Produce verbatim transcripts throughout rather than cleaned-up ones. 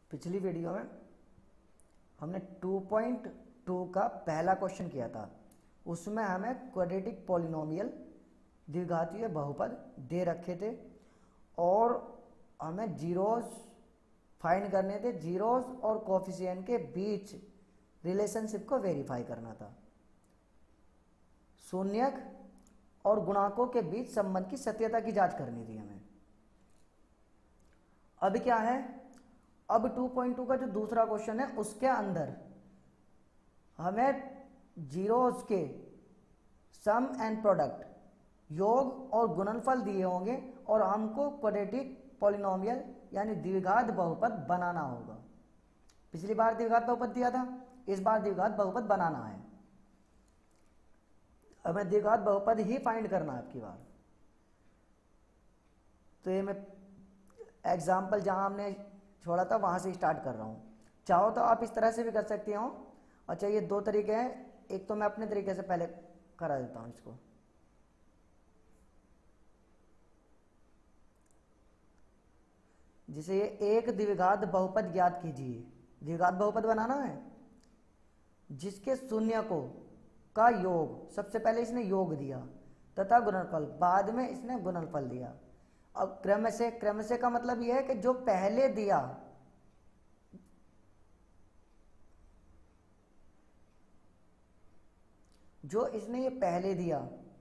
पिछली वीडियो में हमने टू पॉइंट टू का पहला क्वेश्चन किया था। उसमें हमें क्वाड्रेटिक पॉलिनोमियल द्विघातीय बहुपद दे रखे थे और हमें जीरोस फाइंड करने थे। जीरोस और कोफिशिएंट के बीच रिलेशनशिप को वेरीफाई करना था। शून्यक और गुणांकों के बीच संबंध की सत्यता की जांच करनी थी हमें। अब क्या है, अब टू पॉइंट टू का जो दूसरा क्वेश्चन है उसके अंदर हमें जीरोस के सम एंड प्रोडक्ट योग और गुणनफल दिए होंगे और हमको क्वाड्रेटिक पॉलिनोमियल यानी द्विघात बहुपद बनाना होगा। पिछली बार द्विघात बहुपद दिया था, इस बार द्विघात बहुपद बनाना है। हमें द्विघात बहुपद ही फाइंड करना है आपकी बार। तो ये मैं एग्जाम्पल जहां हमने छोड़ा था वहां से स्टार्ट कर रहा हूं। चाहो तो आप इस तरह से भी कर सकते हो। अच्छा, ये दो तरीके हैं, एक तो मैं अपने तरीके से पहले करा देता हूं इसको। जिसे ये एक द्विघात बहुपद ज्ञात कीजिए। द्विघात बहुपद बनाना है जिसके शून्यकों का योग, सबसे पहले इसने योग दिया तथा गुणनफल, बाद में इसने गुणनफल दिया। अब क्रम से, क्रम से का मतलब यह है कि जो पहले दिया जो इसने ये पहले दिया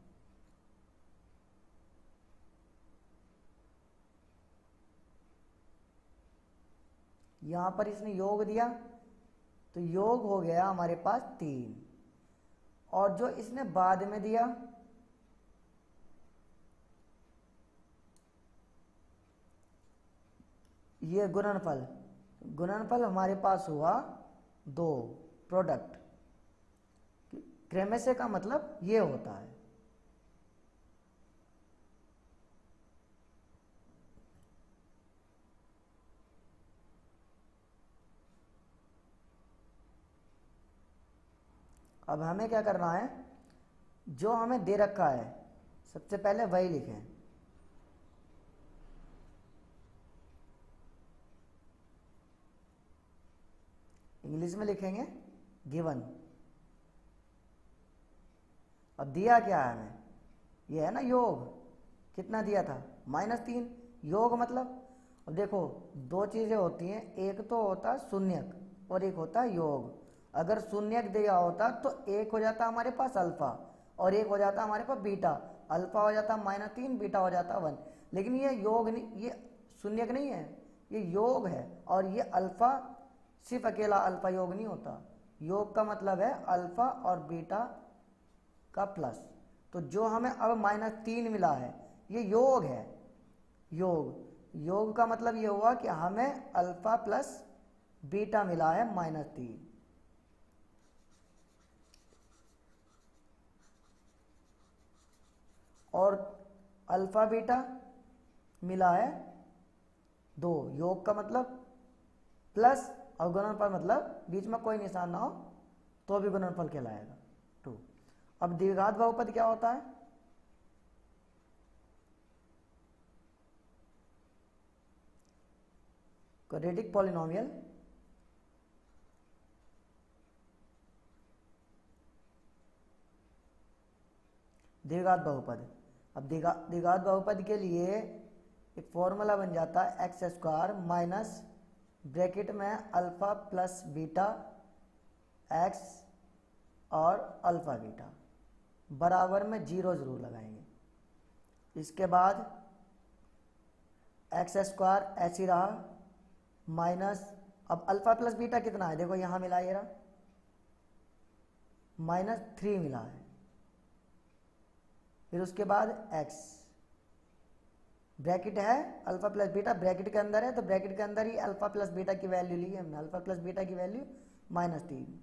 यहां पर इसने योग दिया तो योग हो गया हमारे पास तीन, और जो इसने बाद में दिया ये गुणनफल, गुणनफल हमारे पास हुआ दो। प्रोडक्ट क्रम से का मतलब ये होता है। अब हमें क्या करना है, जो हमें दे रखा है सबसे पहले वही लिखें। इंग्लिश में लिखेंगे गिवन। अब दिया क्या है हमें, ये है ना योग। कितना दिया था, माइनस तीन। योग मतलब, अब देखो दो चीजें होती हैं, एक तो होता है शून्यक और एक होता है योग। अगर शून्यक दिया होता तो एक हो जाता हमारे पास अल्फा और एक हो जाता हमारे पास बीटा। अल्फा हो जाता माइनस तीन, बीटा हो जाता वन। लेकिन ये योग नहीं, ये शून्यक नहीं है, ये योग है। और ये अल्फा सिर्फ अकेला अल्फा योग नहीं होता। योग का मतलब है अल्फा और बीटा का प्लस। तो जो हमें अब माइनस तीन मिला है ये योग है। योग योग का मतलब ये हुआ कि हमें अल्फा प्लस बीटा मिला है माइनस तीन। और अल्फा बीटा मिला है दो। योग का मतलब प्लस और गुणनफल मतलब बीच में कोई निशान ना हो तो भी गुणनफल कहलाएगा टू। अब द्विघात बहुपद क्या होता है, क्वाड्रेटिक पॉलिनोमियल द्विघात बहुपद। अब द्विघात बहुपद के लिए एक फॉर्मूला बन जाता है एक्स स्क्वायर माइनस ब्रैकेट में अल्फा प्लस बीटा एक्स और अल्फा बीटा बराबर में जीरो जरूर लगाएंगे। इसके बाद एक्स स्क्वायर ऐसे ही रहा माइनस, अब अल्फा प्लस बीटा कितना है, देखो यहां मिला ये रहा माइनस थ्री मिला है। फिर उसके बाद x ब्रैकेट है अल्फा प्लस बीटा, ब्रैकेट के अंदर है तो ब्रैकेट के अंदर ही अल्फा प्लस बीटा की वैल्यू ली है हमने। अल्फा प्लस बीटा की वैल्यू माइनस तीन।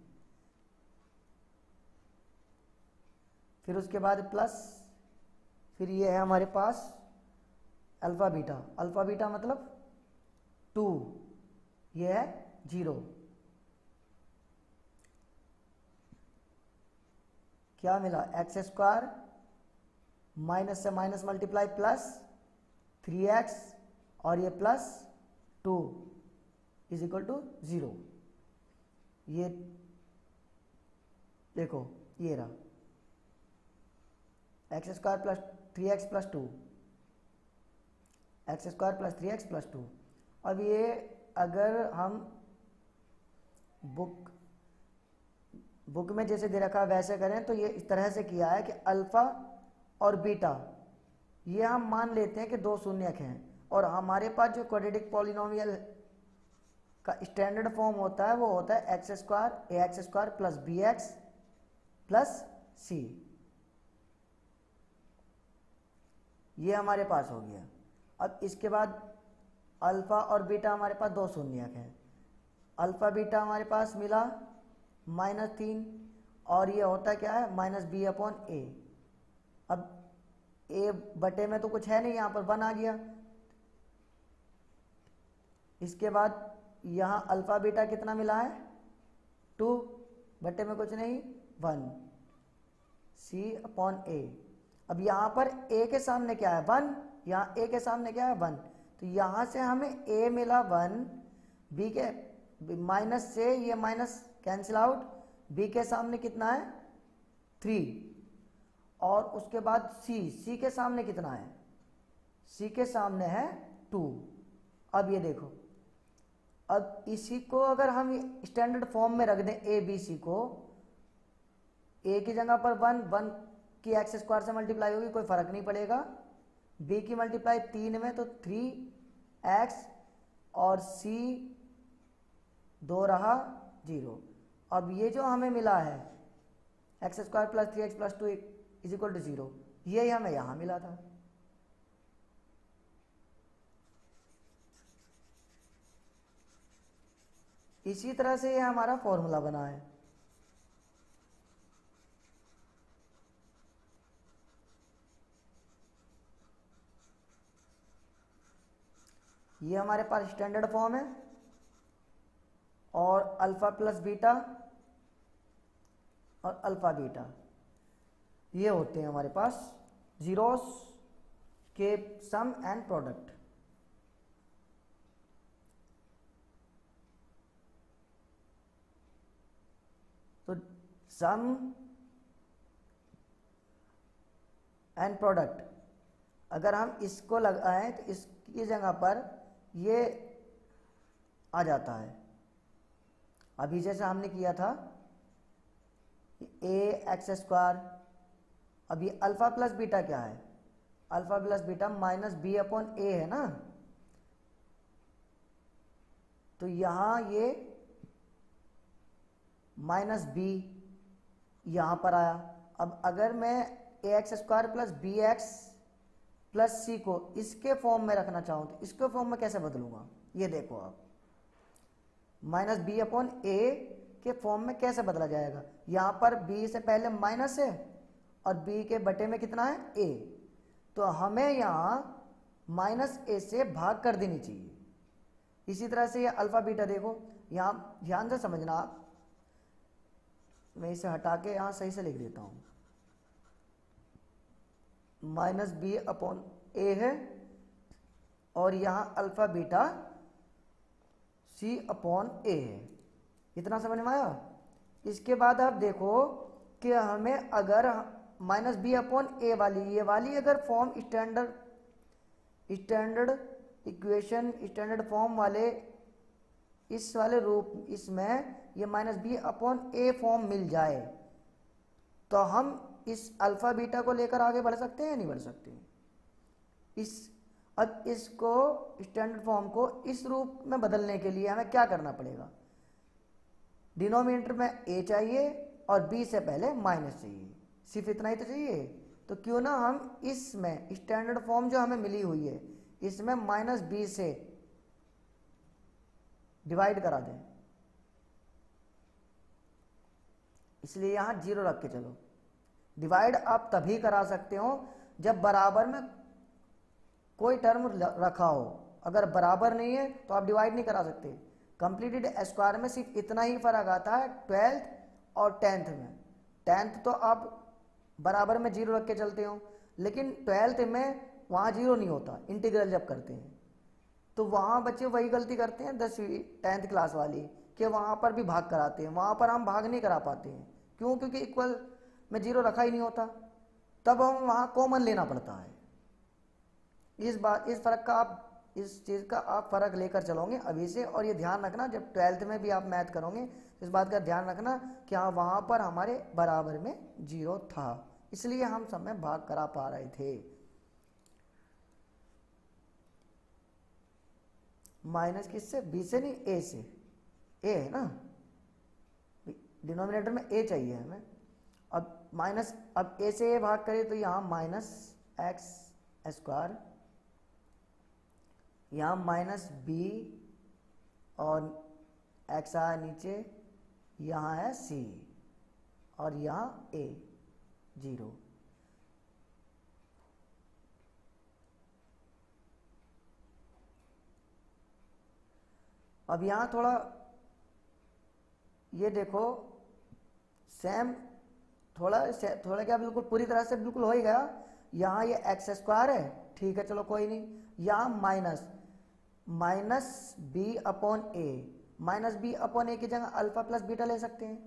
फिर उसके बाद प्लस, फिर ये है हमारे पास अल्फा बीटा। अल्फा बीटा मतलब टू, ये है जीरो। क्या मिला, एक्स स्क्वायर माइनस से minus multiply plus three X और ये plus two, is equal to zero. ये देखो ये रहा X square plus three X plus two, X square plus three X plus two. अब ये अगर हम बुक बुक में जैसे दे रखा है वैसे करें तो ये इस तरह से किया है कि अल्फा और बीटा ये हम मान लेते हैं कि दो शून्यक हैं, और हमारे पास जो क्वाड्रेटिक पॉलिनोमियल का स्टैंडर्ड फॉर्म होता है वो होता है x square A X square plus B X plus C. ये हमारे पास हो गया। अब इसके बाद अल्फा और बीटा हमारे पास दो शून्यक हैं। अल्फा बीटा हमारे पास मिला माइनस तीन, और ये होता क्या है माइनस बी अपॉन ए। अब ए बटे में तो कुछ है नहीं, यहाँ पर वन आ गया। इसके बाद यहाँ अल्फा बीटा कितना मिला है टू, बटे में कुछ नहीं वन, सी अपॉन ए। अब यहाँ पर ए के सामने क्या है वन, यहाँ ए के सामने क्या है वन, तो यहाँ से हमें ए मिला वन, बी के माइनस से ये माइनस कैंसिल आउट, बी के सामने कितना है थ्री, और उसके बाद सी, सी के सामने कितना है, सी के सामने है टू। अब ये देखो, अब इसी को अगर हम स्टैंडर्ड फॉर्म में रख दें ए बी सी को, ए की जगह पर वन, वन की एक्स स्क्वायर से मल्टीप्लाई होगी कोई फर्क नहीं पड़ेगा, बी की मल्टीप्लाई तीन में तो थ्री एक्स, और सी दो रहा जीरो। अब ये जो हमें मिला है x square plus three X plus two is equal to zero, ये हमें यहां मिला था। इसी तरह से ये हमारा फॉर्मूला बना है। ये हमारे पास स्टैंडर्ड फॉर्म है, और अल्फा प्लस बीटा और अल्फा बीटा ये होते हैं हमारे पास जीरोस के सम एंड प्रोडक्ट। तो सम एंड प्रोडक्ट अगर हम इसको लगाएं तो इसकी जगह पर ये आ जाता है। अभी जैसे हमने किया था ए एक्स स्क्वायर, अभी अल्फा प्लस बीटा क्या है, alpha plus beta minus B upon A है ना, तो यहां ये माइनस बी यहां पर आया। अब अगर मैं A X square plus B X plus C को इसके फॉर्म में रखना चाहूं तो इसके फॉर्म में कैसे बदलूंगा, ये देखो आप, माइनस बी अपॉन ए के फॉर्म में कैसे बदला जाएगा। यहां पर बी से पहले माइनस है और बी के बटे में कितना है ए, तो हमें यहां माइनस ए से भाग कर देनी चाहिए। इसी तरह से ये अल्फा बीटा देखो, यहां ध्यान से समझना आप, मैं इसे हटा के यहां सही से लिख देता हूं, माइनस बी अपॉन ए है और यहां alpha beta C upon A है। इतना समझ में आया। इसके बाद आप देखो कि हमें अगर माइनस बी अपॉन ए वाली ये वाली अगर form standard standard equation standard form वाले इस वाले रूप इसमें ये minus B upon A form मिल जाए तो हम इस अल्फा बीटा को लेकर आगे बढ़ सकते हैं या नहीं बढ़ सकते। इस अब इसको स्टैंडर्ड फॉर्म को इस रूप में बदलने के लिए हमें क्या करना पड़ेगा, डिनोमिनेटर में ए चाहिए और बी से पहले माइनस चाहिए, सिर्फ इतना ही तो चाहिए। तो क्यों ना हम इसमें स्टैंडर्ड फॉर्म जो हमें मिली हुई है इसमें माइनस बी से डिवाइड करा दें, इसलिए यहां जीरो रख के चलो। डिवाइड आप तभी करा सकते हो जब बराबर में कोई टर्म रखा हो, अगर बराबर नहीं है तो आप डिवाइड नहीं करा सकते। कंप्लीटेड स्क्वायर में सिर्फ इतना ही फर्क आता है ट्वेल्थ और टेंथ में। टेंथ तो आप बराबर में जीरो रख के चलते हो, लेकिन ट्वेल्थ में वहां जीरो नहीं होता इंटीग्रल जब करते हैं। तो वहाँ बच्चे वही गलती करते हैं दसवीं टेंथ क्लास वाली, कि वहाँ पर भी भाग कराते हैं, वहाँ पर हम भाग नहीं करा पाते हैं। क्यों? क्योंकि इक्वल में जीरो रखा ही नहीं होता, तब हम वहाँ कॉमन लेना पड़ता है। इस बात इस फर्क का आप इस चीज़ का आप फ़र्क लेकर चलोगे अभी से, और ये ध्यान रखना जब ट्वेल्थ में भी आप मैथ करोगे इस बात का ध्यान रखना कि हाँ वहाँ पर हमारे बराबर में जीरो था, इसलिए हम सब में भाग करा पा रहे थे। माइनस किससे? बी से नहीं, ए से। ए है ना, डिनोमिनेटर में ए चाहिए हमें। अब माइनस, अब ए से ए भाग करें तो यहाँ माइनस एक्स स्क्वायर, यहाँ माइनस बी और एक्स आया नीचे, यहाँ है सी और यहाँ ए जीरो। अब यहाँ थोड़ा ये देखो सेम, थोड़ा थोड़ा क्या बिल्कुल पूरी तरह से बिल्कुल हो ही गया। यहाँ ये एक्स स्क्वायर है, ठीक है चलो कोई नहीं। यहाँ minus minus B upon A, minus B upon A की जगह अल्फा प्लस बीटा ले सकते हैं।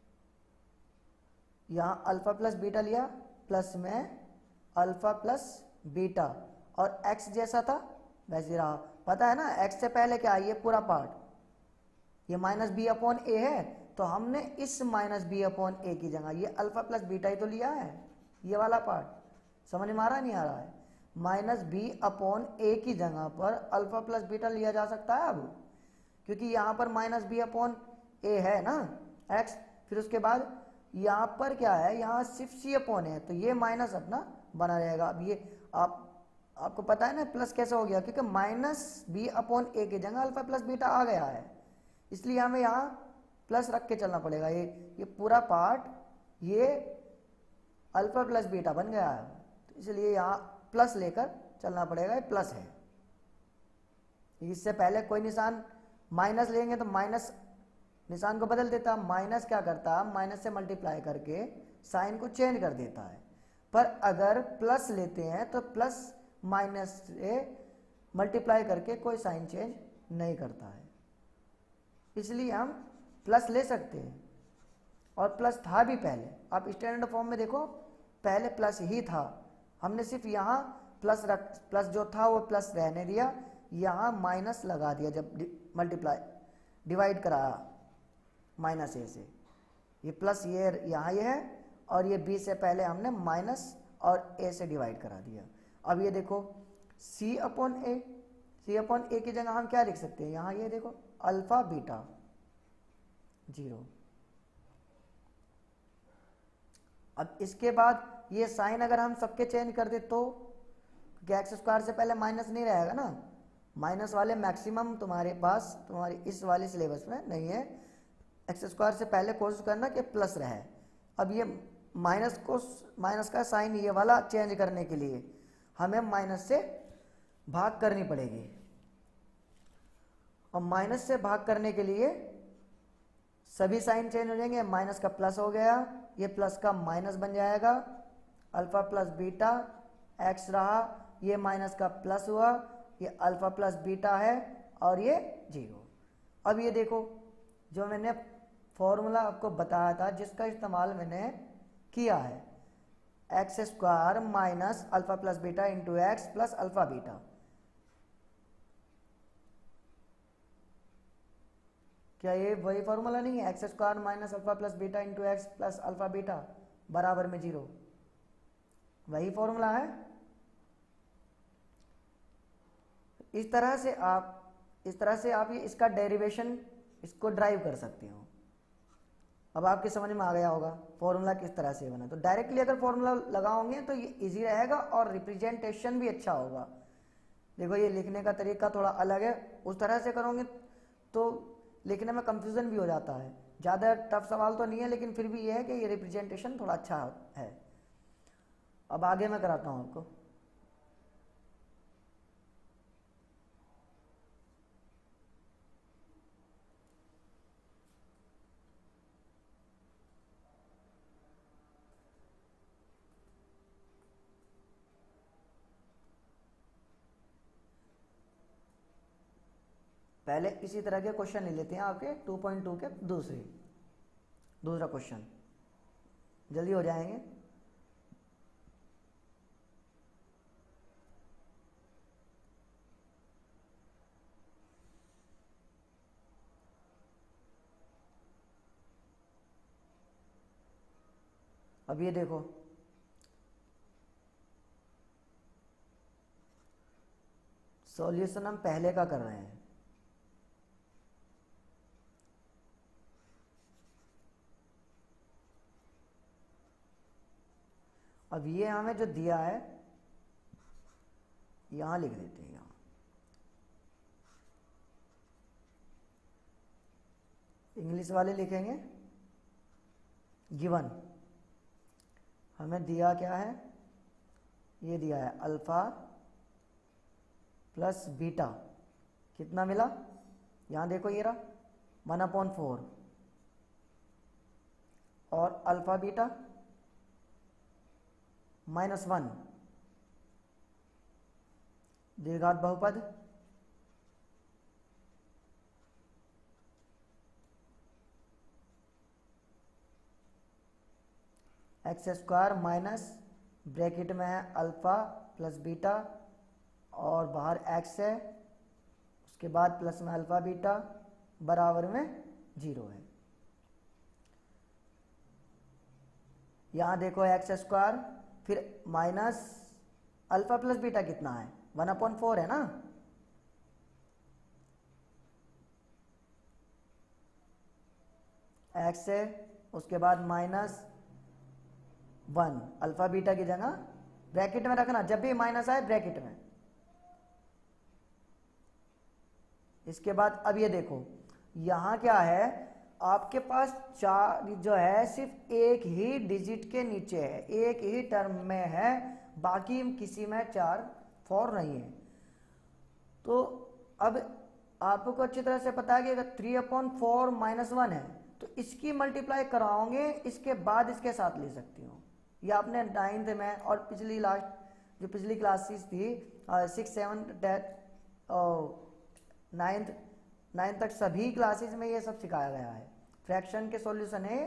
यहाँ अल्फा प्लस बीटा लिया, प्लस में अल्फा प्लस बीटा, और एक्स जैसा था वैसे रहा। पता है ना एक्स से पहले क्या है, ये पूरा पार्ट, ये माइनस बी अपॉन ए है, तो हमने इस माइनस बी अपॉन ए की जगह ये अल्फा प्लस बीटा ही तो लिया है, ये वाला पार्ट। समझ में आ रहा नहीं आ रहा है? माइनस बी अपॉन ए की जगह पर अल्फा प्लस बीटा लिया जा सकता है अब, क्योंकि यहाँ पर माइनस बी अपॉन ए है ना एक्स, फिर उसके बाद यहाँ पर क्या है, यहाँ सिर्फ सी अपॉन है, तो ये माइनस अपना बना रहेगा। अब ये आप आपको पता है ना प्लस कैसे हो गया, क्योंकि माइनस बी अपॉन ए की जगह अल्फा प्लस बीटा आ गया है, इसलिए हमें यहाँ प्लस रख के चलना पड़ेगा। ये ये पूरा पार्ट ये अल्फा प्लस बीटा बन गया है, तो इसलिए यहाँ प्लस लेकर चलना पड़ेगा, ये प्लस है। इससे पहले कोई निशान माइनस लेंगे तो माइनस निशान को बदल देता, माइनस क्या करता है, माइनस से मल्टीप्लाई करके साइन को चेंज कर देता है। पर अगर प्लस लेते हैं तो प्लस माइनस से मल्टीप्लाई करके कोई साइन चेंज नहीं करता है, इसलिए हम प्लस ले सकते हैं। और प्लस था भी पहले, आप स्टैंडर्ड फॉर्म में देखो पहले प्लस ही था, हमने सिर्फ यहाँ प्लस रख प्लस जो था वो प्लस रहने दिया, यहाँ माइनस लगा दिया जब मल्टीप्लाई डिवाइड कराया माइनस ए से। ये प्लस ये यहाँ ये है, और ये बी से पहले हमने माइनस और ए से डिवाइड करा दिया। अब ये देखो सी upon A, C upon A की जगह हम क्या लिख सकते हैं, यहाँ ये देखो अल्फा बीटा जीरो। अब इसके बाद ये साइन अगर हम सबके चेंज कर दे तो एक्स स्क्वायर से पहले माइनस नहीं रहेगा ना, माइनस वाले मैक्सिमम तुम्हारे पास तुम्हारी इस वाले सिलेबस में नहीं है। एक्स स्क्वायर से पहले कोशिश करना कि प्लस रहे। अब ये माइनस को माइनस का साइन ये वाला चेंज करने के लिए हमें माइनस से भाग करनी पड़ेगी, और माइनस से भाग करने के लिए सभी साइन चेंज हो जाएंगे। माइनस का प्लस हो गया, ये प्लस का माइनस बन जाएगा, अल्फा प्लस बीटा एक्स रहा, ये माइनस का प्लस हुआ, ये अल्फा प्लस बीटा है, और ये जीरो। अब ये देखो जो मैंने फॉर्मूला आपको बताया था जिसका इस्तेमाल मैंने किया है, x square minus alpha plus beta into X plus alpha beta. क्या ये वही फॉर्मूला नहीं है, x square minus alpha plus beta into X plus alpha beta बराबर में जीरो? वही फॉर्मूला है। इस तरह से आप इस तरह से आप ये इसका डेरिवेशन इसको ड्राइव कर सकते हो। अब आपके समझ में आ गया होगा फॉर्मूला किस तरह से बना। तो डायरेक्टली अगर फॉर्मूला लगाओगे तो ये इजी रहेगा और रिप्रेजेंटेशन भी अच्छा होगा। देखो ये लिखने का तरीका थोड़ा अलग है, उस तरह से करोगे तो लिखने में कंफ्यूजन भी हो जाता है। ज़्यादा टफ सवाल तो नहीं है, लेकिन फिर भी ये है कि ये रिप्रेजेंटेशन थोड़ा अच्छा है। अब आगे मैं कराता हूँ आपको। पहले इसी तरह के क्वेश्चन ले लेते हैं आपके टू पॉइंट टू के दूसरे दूसरा क्वेश्चन, जल्दी हो जाएंगे। अब ये देखो, सॉल्यूशन हम पहले का कर रहे हैं। अब ये हमें जो दिया है यहां लिख देते हैं, यहां इंग्लिश वाले लिखेंगे गिवन। हमें दिया क्या है, ये दिया है अल्फा प्लस बीटा, कितना मिला, यहां देखो ये रहा वन अपॉन फोर, और अल्फा बीटा माइनस वन, दीर्घात बहुपद एक्स स्क्वायर माइनस ब्रैकेट में है अल्फा प्लस बीटा और बाहर एक्स है, उसके बाद प्लस में अल्फा बीटा बराबर में जीरो है। यहां देखो एक्स स्क्वायर फिर माइनस अल्फा प्लस बीटा कितना है, वन अपॉइंट फोर है ना, एक्स है, उसके बाद माइनस वन, अल्फा बीटा की जगह ब्रैकेट में रखना, जब भी माइनस आए ब्रैकेट में। इसके बाद अब ये देखो यहां क्या है, आपके पास चार जो है सिर्फ एक ही डिजिट के नीचे है, एक ही टर्म में है, बाकी किसी में चार फोर नहीं है। तो अब आपको अच्छी तरह से पता है कि अगर three upon four minus one है तो इसकी मल्टीप्लाई कराओगे, इसके बाद इसके साथ ले सकती हूँ। ये आपने नाइन्थ में और पिछली लास्ट जो पिछली क्लासेस थी सिक्स सेवन नाइन्थ नाइन्थ तक सभी क्लासेस में ये सब सिखाया गया है। फ्रैक्शन के सॉल्यूशन है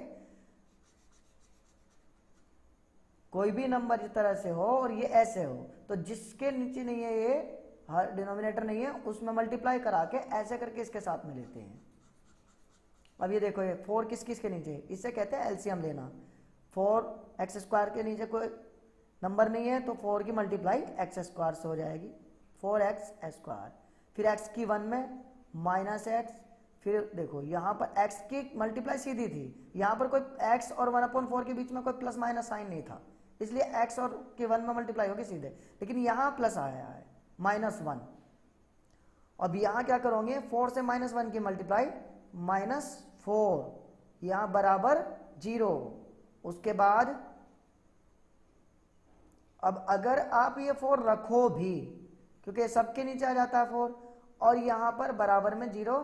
कोई भी नंबर इस तरह से हो और ये ऐसे हो तो जिसके नीचे नहीं है, ये हर डिनोमिनेटर नहीं है, उसमें मल्टीप्लाई करा के ऐसे करके इसके साथ में लेते हैं। अब ये देखो ये फोर किस किस के नीचे, इससे कहते हैं एलसीएम लेना। फोर एक्स स्क्वायर के नीचे कोई नंबर नहीं है तो फोर की मल्टीप्लाई एक्स स्क्वायर से हो जाएगी, फोर एक्स स्क्वायर, फिर एक्स की वन में माइनस एक्स, फिर देखो यहाँ पर x की मल्टीप्लाई सीधी थी, यहाँ पर कोई x और वन अपॉन फोर के बीच में कोई प्लस माइनस साइन नहीं था, इसलिए x और के वन में मल्टीप्लाई होगी सीधे, लेकिन यहाँ प्लस आया है माइनस वन। अब यहाँ क्या करोगे, फोर से माइनस वन की मल्टीप्लाई माइनस फोर, यहाँ बराबर जीरो। उसके बाद अब अगर आप ये फोर रखो भी, क्योंकि सबके नीचे आ जाता है फोर, और यहाँ पर बराबर में जीरो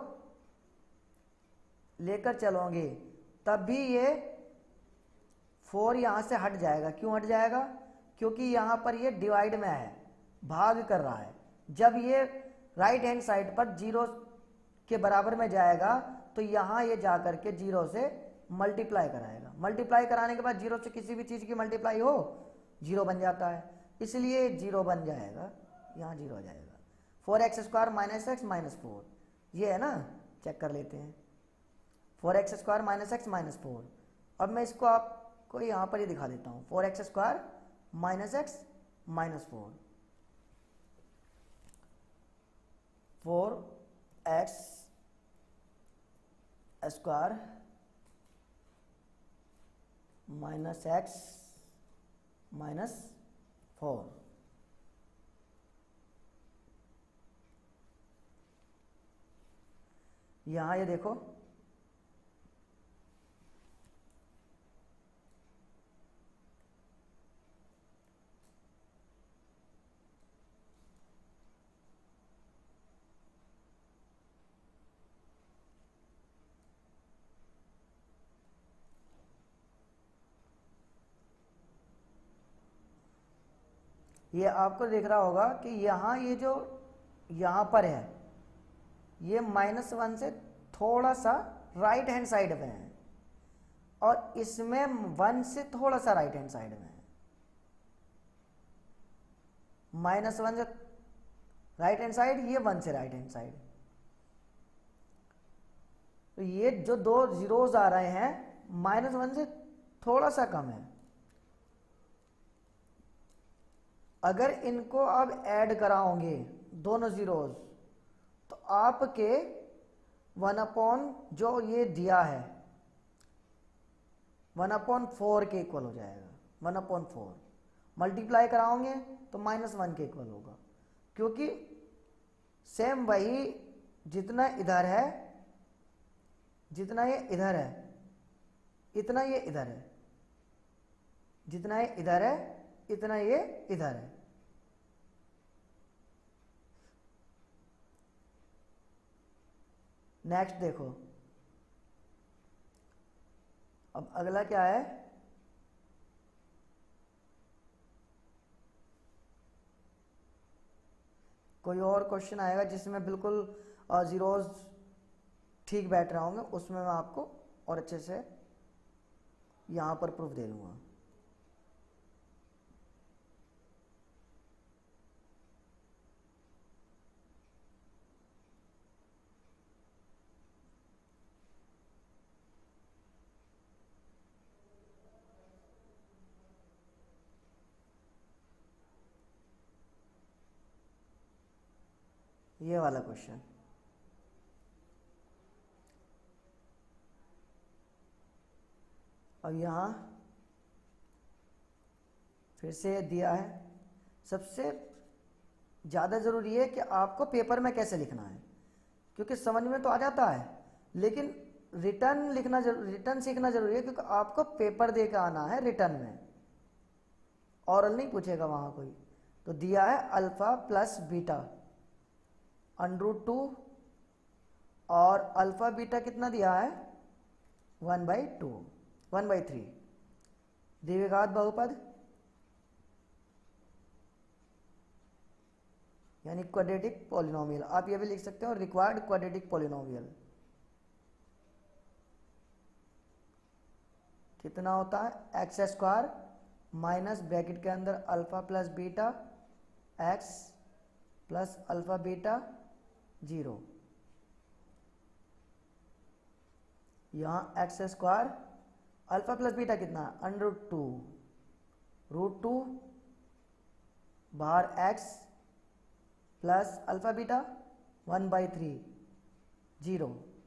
लेकर चलोगे तब भी ये फोर यहां से हट जाएगा। क्यों हट जाएगा, क्योंकि यहां पर ये डिवाइड में है, भाग कर रहा है। जब ये राइट हैंड साइड पर जीरो के बराबर में जाएगा तो यहां ये जाकर के जीरो से मल्टीप्लाई कराएगा, मल्टीप्लाई कराने के बाद जीरो से किसी भी चीज की मल्टीप्लाई हो जीरो बन जाता है, इसलिए जीरो बन जाएगा, यहां जीरो हो जाएगा। Four x square minus x minus four, ये है ना, चेक कर लेते हैं। Four x square minus x minus four, अब मैं इसको आपको यहाँ पर ही दिखा देता हूँ, four x square minus x minus four, four x square minus x minus four, यहाँ ये देखो ये आपको दिख रहा होगा कि यहाँ ये जो यहाँ पर है ये माइनस वन से थोड़ा सा राइट हैंड साइड में है और इसमें वन से थोड़ा सा राइट हैंड साइड में है। माइनस वन से राइट हैंड साइड, ये वन से राइट हैंड साइड। तो ये जो दो जीरोस आ रहे हैं माइनस वन से थोड़ा सा कम है। अगर इनको आप ऐड कराओगे दोनों जीरोस तो आपके वन अपॉन जो ये दिया है वन अपॉन फोर के इक्वल हो जाएगा। वन अपॉन फोर मल्टीप्लाई कराओगे तो माइनस वन के इक्वल होगा, क्योंकि सेम वही जितना इधर है, जितना ये इधर है इतना ये इधर है, जितना ये इधर है इतना ये इधर है। नेक्स्ट देखो, अब अगला क्या है, कोई और क्वेश्चन आएगा जिसमें बिल्कुल जीरोस ठीक बैठ रहा होंगे, उसमें मैं आपको और अच्छे से यहां पर प्रूफ दे दूंगा। ये वाला क्वेश्चन, अब यहां फिर से दिया है। सबसे ज़्यादा ज़रूरी है कि आपको पेपर में कैसे लिखना है, क्योंकि समझ में तो आ जाता है लेकिन रिटर्न लिखना रिटर्न सीखना जरूरी है, क्योंकि आपको पेपर दे के आना है रिटर्न में, ऑरल नहीं पूछेगा वहां कोई। तो दिया है alpha plus beta under root two, और अल्फा बीटा कितना दिया है one by two one by three. द्विघात बहुपद यानी क्वाड्रेटिक पॉलिनोमियल, आप ये भी लिख सकते हो रिक्वायर्ड क्वाड्रेटिक पॉलिनोमियल। कितना होता है एक्स स्क्वायर माइनस ब्रैकेट के अंदर alpha plus beta x plus alpha beta zero. यहां x square alpha plus beta कितना under root two root two बाहर x plus alpha beta one by three zero.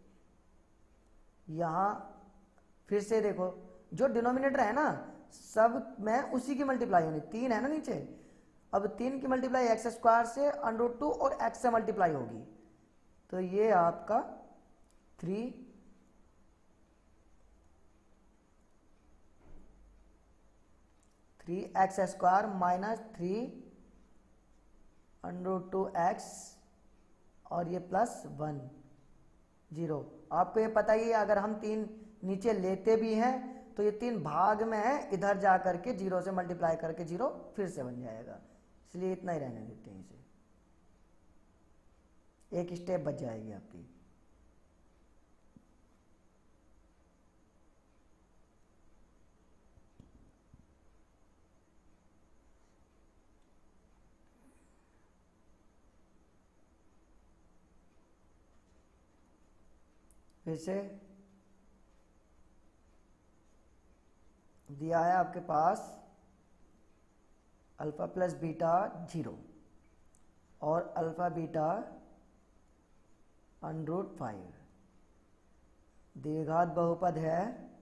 यहां फिर से देखो जो डिनोमिनेटर है ना सब में उसी की मल्टीप्लाई होनी, तीन है ना नीचे, अब तीन की मल्टीप्लाई एक्स स्क्वायर से अंडर रूट टू और एक्स से मल्टीप्लाई होगी, तो ये आपका three three x square minus three under root two x और ये प्लस वन जीरो। आपको ये पता ही है अगर हम तीन नीचे लेते भी हैं तो ये तीन भाग में है, इधर जा करके जीरो से मल्टीप्लाई करके जीरो फिर से बन जाएगा, इसलिए इतना ही रहने देते हैं इसे, एक स्टेप बच जाएगी आपकी। फिर से दिया है आपके पास अल्फा प्लस बीटा जीरो और alpha beta under root five. द्विघात बहुपद है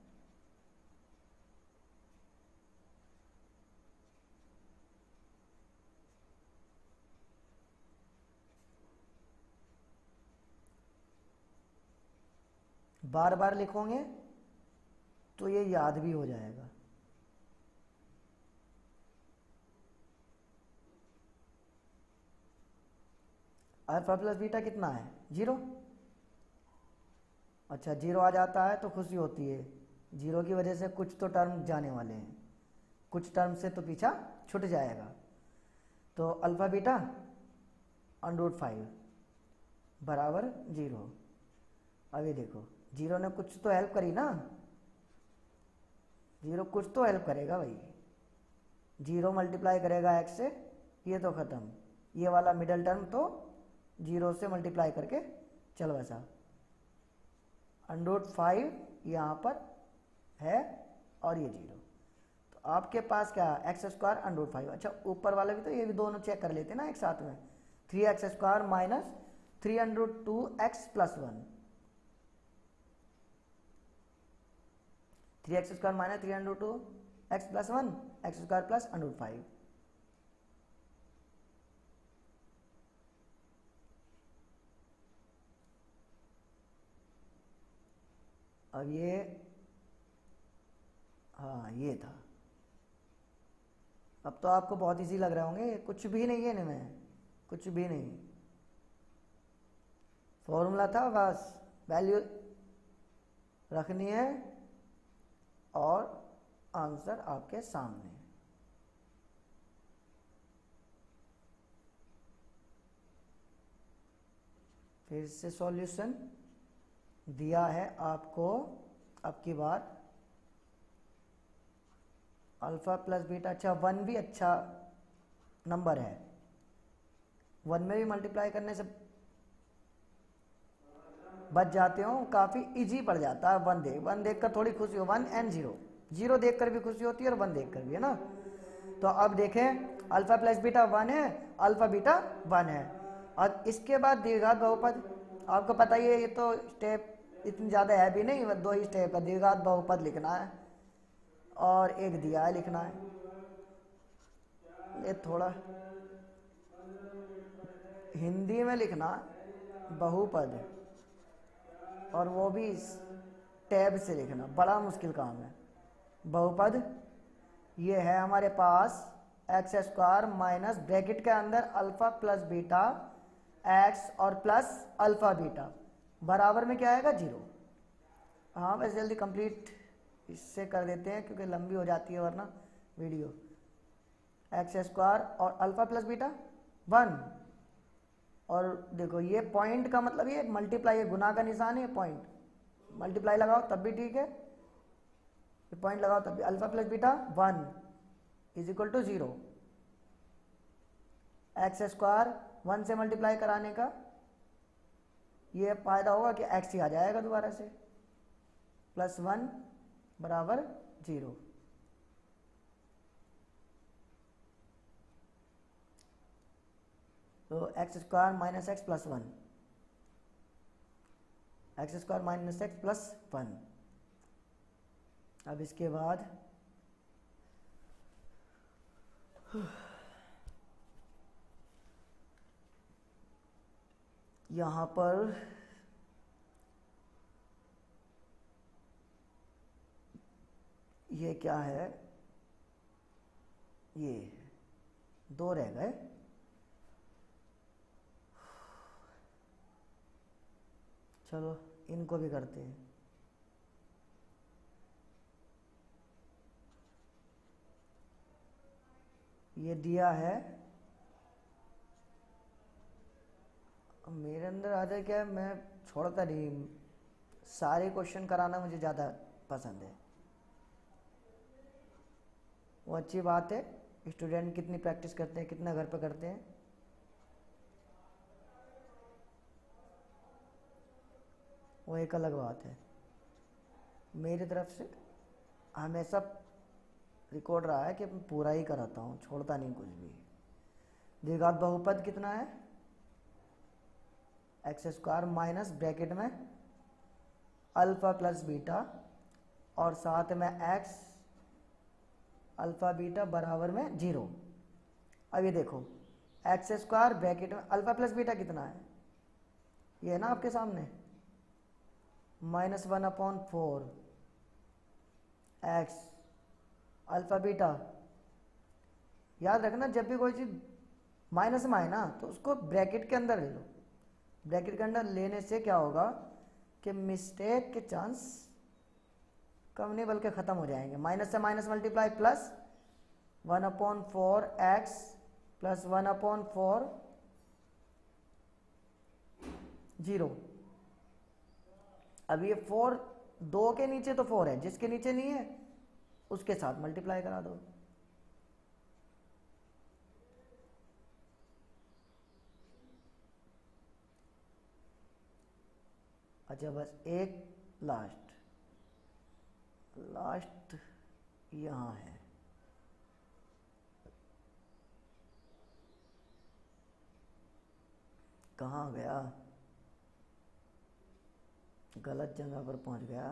बार बार लिखोगे तो ये याद भी हो जाएगा। अल्फा प्लस बीटा कितना है जीरो, अच्छा जीरो आ जाता है तो खुशी होती है, जीरो की वजह से कुछ तो टर्म जाने वाले हैं, कुछ टर्म से तो पीछा छूट जाएगा। तो alpha beta under root five बराबर जीरो। अब ये देखो जीरो ने कुछ तो हेल्प करी ना, जीरो कुछ तो हेल्प करेगा भाई। जीरो मल्टीप्लाई करेगा एक्स से, ये तो खत्म, ये वाला मिडल टर्म तो जीरो से मल्टीप्लाई करके चल बसा। अंडर फाइव यहाँ पर है और ये जीरो, तो आपके पास क्या एक्स स्क्वायर अंडर फाइव। अच्छा ऊपर वाला भी तो, ये भी दोनों चेक कर लेते हैं ना एक साथ में। Three x square minus three under two x plus one, three x square minus three under two x plus one, x square plus under five. अब ये हाँ ये था। अब तो आपको बहुत इजी लग रहे होंगे, कुछ भी नहीं है इनमें, कुछ भी नहीं, फॉर्मूला था बस, वैल्यू रखनी है और आंसर आपके सामने। फिर से सॉल्यूशन दिया है आपको, अब की बार अल्फा प्लस बीटा। अच्छा वन भी अच्छा नंबर है, वन में भी मल्टीप्लाई करने से बच जाते हो, काफी इजी पड़ जाता है। वन देख वन देख कर थोड़ी खुशी हो, वन एंड जीरो, जीरो देख कर भी खुशी होती है और वन देख कर भी, है ना। तो अब देखें अल्फा प्लस बीटा वन है, अल्फा बीटा वन है, और इसके बाद द्विघात बहुपद। आपको पता ही है ये तो स्टेप इतनी ज़्यादा है भी नहीं, दो ही स्टेप का द्विघात बहुपद लिखना है और एक दिया है लिखना है। ये थोड़ा हिंदी में लिखना बहुपद, और वो भी टैब से लिखना, बड़ा मुश्किल काम है। बहुपद ये है हमारे पास एक्स स्क्वायर माइनस ब्रैकेट के अंदर अल्फा प्लस बीटा एक्स और प्लस अल्फा बीटा बराबर में क्या आएगा जीरो। हाँ बस जल्दी कंप्लीट इससे कर देते हैं क्योंकि लंबी हो जाती है वरना वीडियो। एक्स स्क्वायर और अल्फा प्लस बीटा वन, और देखो ये पॉइंट का मतलब ये मल्टीप्लाई, ये गुना का निशान है, पॉइंट मल्टीप्लाई लगाओ तब भी ठीक है, ये पॉइंट लगाओ तब भी। Alpha plus beta one is equal to zero. X square one से मल्टीप्लाई कराने का ये फायदा होगा कि एक्स ही आ जाएगा दोबारा से, प्लस वन बराबर जीरो। तो x square minus x plus one, x square minus x plus one. अब इसके बाद यहाँ पर ये क्या है, ये दो रह गए। चलो इनको भी करते हैं। ये दिया है, मेरे अंदर आ जाए क्या, मैं छोड़ता नहीं, सारे क्वेश्चन कराना मुझे ज़्यादा पसंद है। वो अच्छी बात है, स्टूडेंट कितनी प्रैक्टिस करते हैं, कितना घर पे करते हैं, वो एक अलग बात है। मेरी तरफ से हमेशा रिकॉर्ड रहा है कि मैं पूरा ही कराता हूँ, छोड़ता नहीं कुछ भी। द्विघात बहुपद कितना है, एक्स स्क्वायर माइनस ब्रैकेट में अल्फा प्लस बीटा और साथ में एक्स अल्फा बीटा बराबर में जीरो। अब ये देखो एक्स स्क्वायर ब्रैकेट में अल्फा प्लस बीटा कितना है, ये है ना आपके सामने, minus one upon four x alpha beta. याद रखना जब भी कोई चीज़ माइनस में आए ना तो उसको ब्रैकेट के अंदर ले लो। ब्रैकेट के अंदर लेने से क्या होगा कि मिस्टेक के चांस कम नहीं बल्कि ख़त्म हो जाएंगे। माइनस से minus multiply plus one upon four x plus one upon four zero. अब ये फोर दो के नीचे तो फोर है, जिसके नीचे नहीं है उसके साथ मल्टीप्लाई करा दो। अच्छा बस एक लास्ट लास्ट यहाँ है, कहाँ गया, गलत जगह पर पहुंच गया।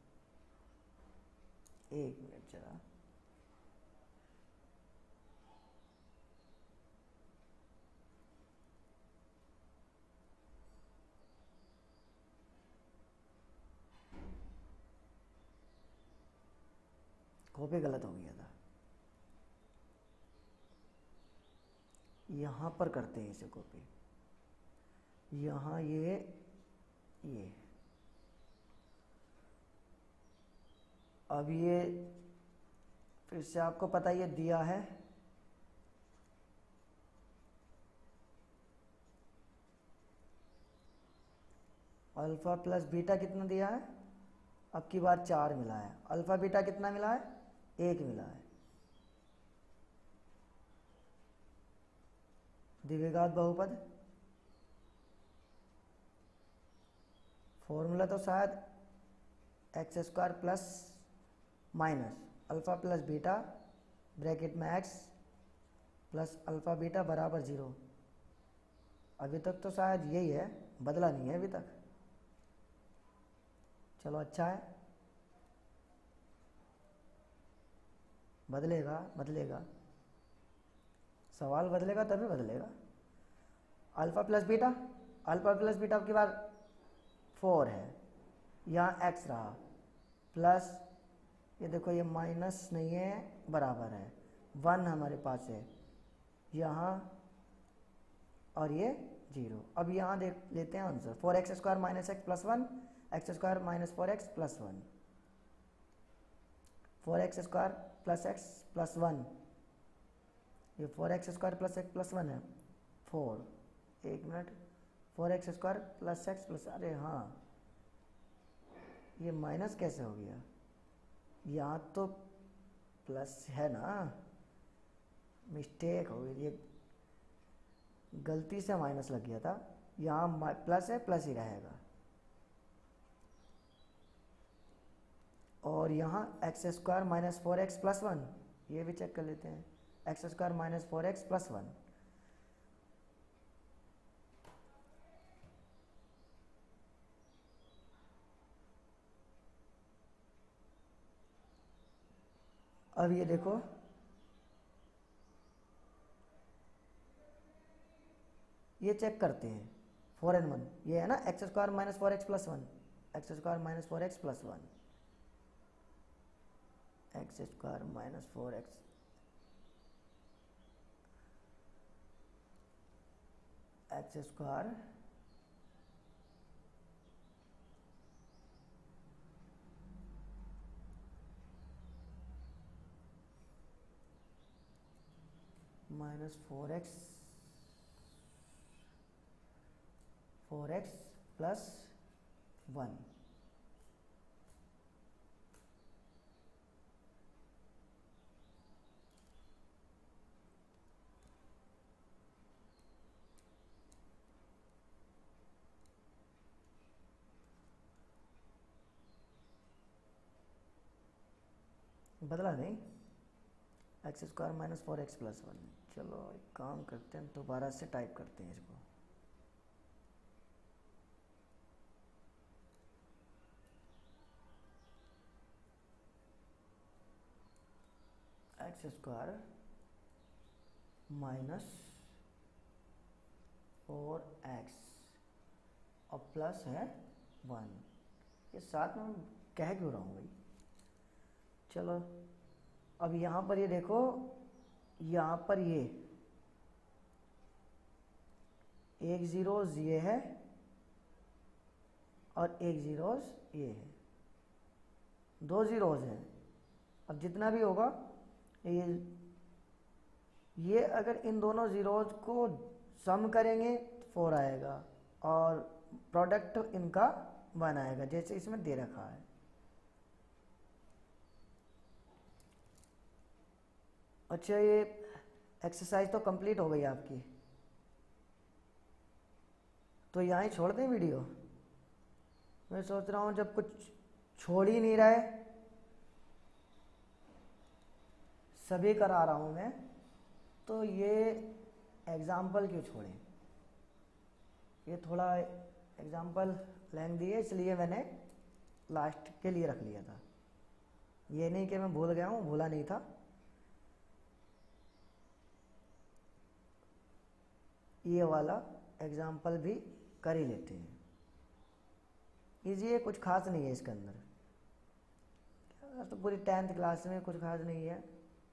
एक मिनट जरा, कॉपी गलत हो गया था। यहाँ पर करते हैं इसे कॉपी, यहाँ ये ये अब ये फिर से आपको पता ये दिया है, अल्फा प्लस बीटा कितना दिया है, अब की बार चार मिला है। अल्फा बीटा कितना मिला है, एक मिला है। द्विघात बहुपद फॉर्मूला तो शायद x square plus minus alpha plus beta bracket में एक्स प्लस अल्फा बीटा बराबर जीरो। अभी तक तो शायद यही है, बदला नहीं है अभी तक। चलो अच्छा है, बदलेगा बदलेगा, सवाल बदलेगा तभी बदलेगा। Alpha plus beta, alpha plus beta आपकी बार फोर है, यहाँ एक्स रहा प्लस ये देखो ये माइनस नहीं है बराबर है वन हमारे पास है यहाँ, और ये जीरो। अब यहाँ देख लेते हैं answer, four x square minus x plus one, x square minus four x plus one, four x square plus x plus one, ये four x square plus x plus one है फोर, एक minute, four x square plus x plus, अरे हाँ ये minus कैसे हो गया, यहाँ तो प्लस है ना, मिस्टेक हो गई, ये गलती से माइनस लग गया था, यहाँ प्लस है प्लस ही रहेगा। और यहाँ x square minus four x plus one, ये भी चेक कर लेते हैं, x square minus four x plus one, अब ये देखो ये चेक करते हैं, फोर एन वन ये है ना, x square minus four x plus one, x square minus four x plus one, x square minus four x x square minus four x four x plus one, बदला नहीं, x square minus four x plus one. चलो एक काम करते हैं, दोबारा से type करते हैं इसको, x square minus four x और प्लस है वन, ये साथ में कह क्यों रहा हूँ भाई। चलो अब यहाँ पर ये देखो, यहाँ पर ये एक जीरोस ये है और एक जीरोस ये है, दो जीरोस है। अब जितना भी होगा ये ये अगर इन दोनों जीरोस को सम करेंगे तो फोर आएगा, और प्रोडक्ट इनका वन आएगा जैसे इसमें दे रखा है। अच्छा, ये एक्सरसाइज तो कंप्लीट हो गई आपकी, तो यहाँ ही छोड़ दें वीडियो। मैं सोच रहा हूँ जब कुछ छोड़ ही नहीं रहा है, सभी करा रहा हूँ मैं, तो ये एग्जाम्पल क्यों छोड़ें। ये थोड़ा एग्जाम्पल लेंथी है, इसलिए मैंने लास्ट के लिए रख लिया था। ये नहीं कि मैं भूल गया हूँ, भूला नहीं था। ये वाला एग्जाम्पल भी कर ही लेते हैं। इजी है, कुछ खास नहीं है इसके अंदर, तो पूरी टेंथ क्लास में कुछ खास नहीं है।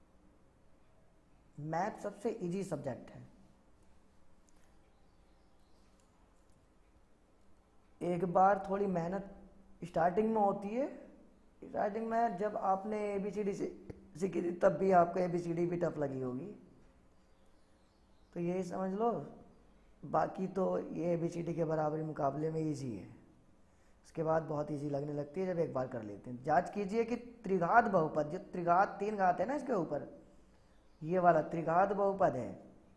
मैथ सबसे इजी सब्जेक्ट है। एक बार थोड़ी मेहनत स्टार्टिंग में होती है। स्टार्टिंग में जब आपने ए बी सी डी सीखी थी तब भी आपको ए बी सी डी भी टफ लगी होगी, तो यही समझ लो। बाकी तो ये ए बी सी डी के बराबरी मुकाबले में इजी है। उसके बाद बहुत इजी लगने लगती है जब एक बार कर लेते हैं। जांच कीजिए कि त्रिघात बहुपद, जो त्रिघात तीन घात है ना इसके ऊपर, ये वाला त्रिघात बहुपद है।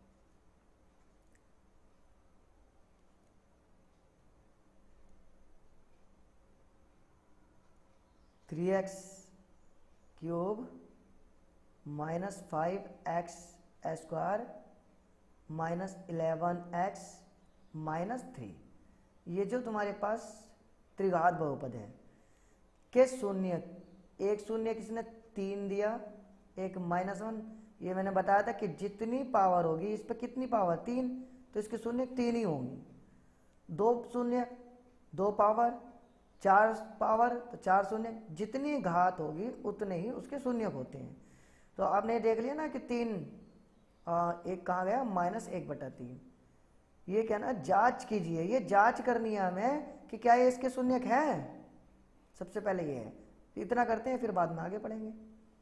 Three x cube minus five x square minus eleven x minus three, ये जो तुम्हारे पास त्रिघात बहुपद है के शून्य, एक शून्य किसने तीन दिया, एक माइनस वन। ये मैंने बताया था कि जितनी पावर होगी इस पर कितनी पावर, तीन, तो इसके शून्य तीन ही होंगी। दो शून्य दो पावर, चार पावर तो चार शून्य, जितनी घात होगी उतने ही उसके शून्य होते हैं। तो आपने देख लिया ना कि तीन आ, एक कहाँ गया, माइनस एक बटा तीन। ये क्या ना, जांच कीजिए, ये जांच करनी है हमें कि क्या ये इसके शून्यक है। सबसे पहले ये है, इतना करते हैं फिर बाद में आगे पढ़ेंगे।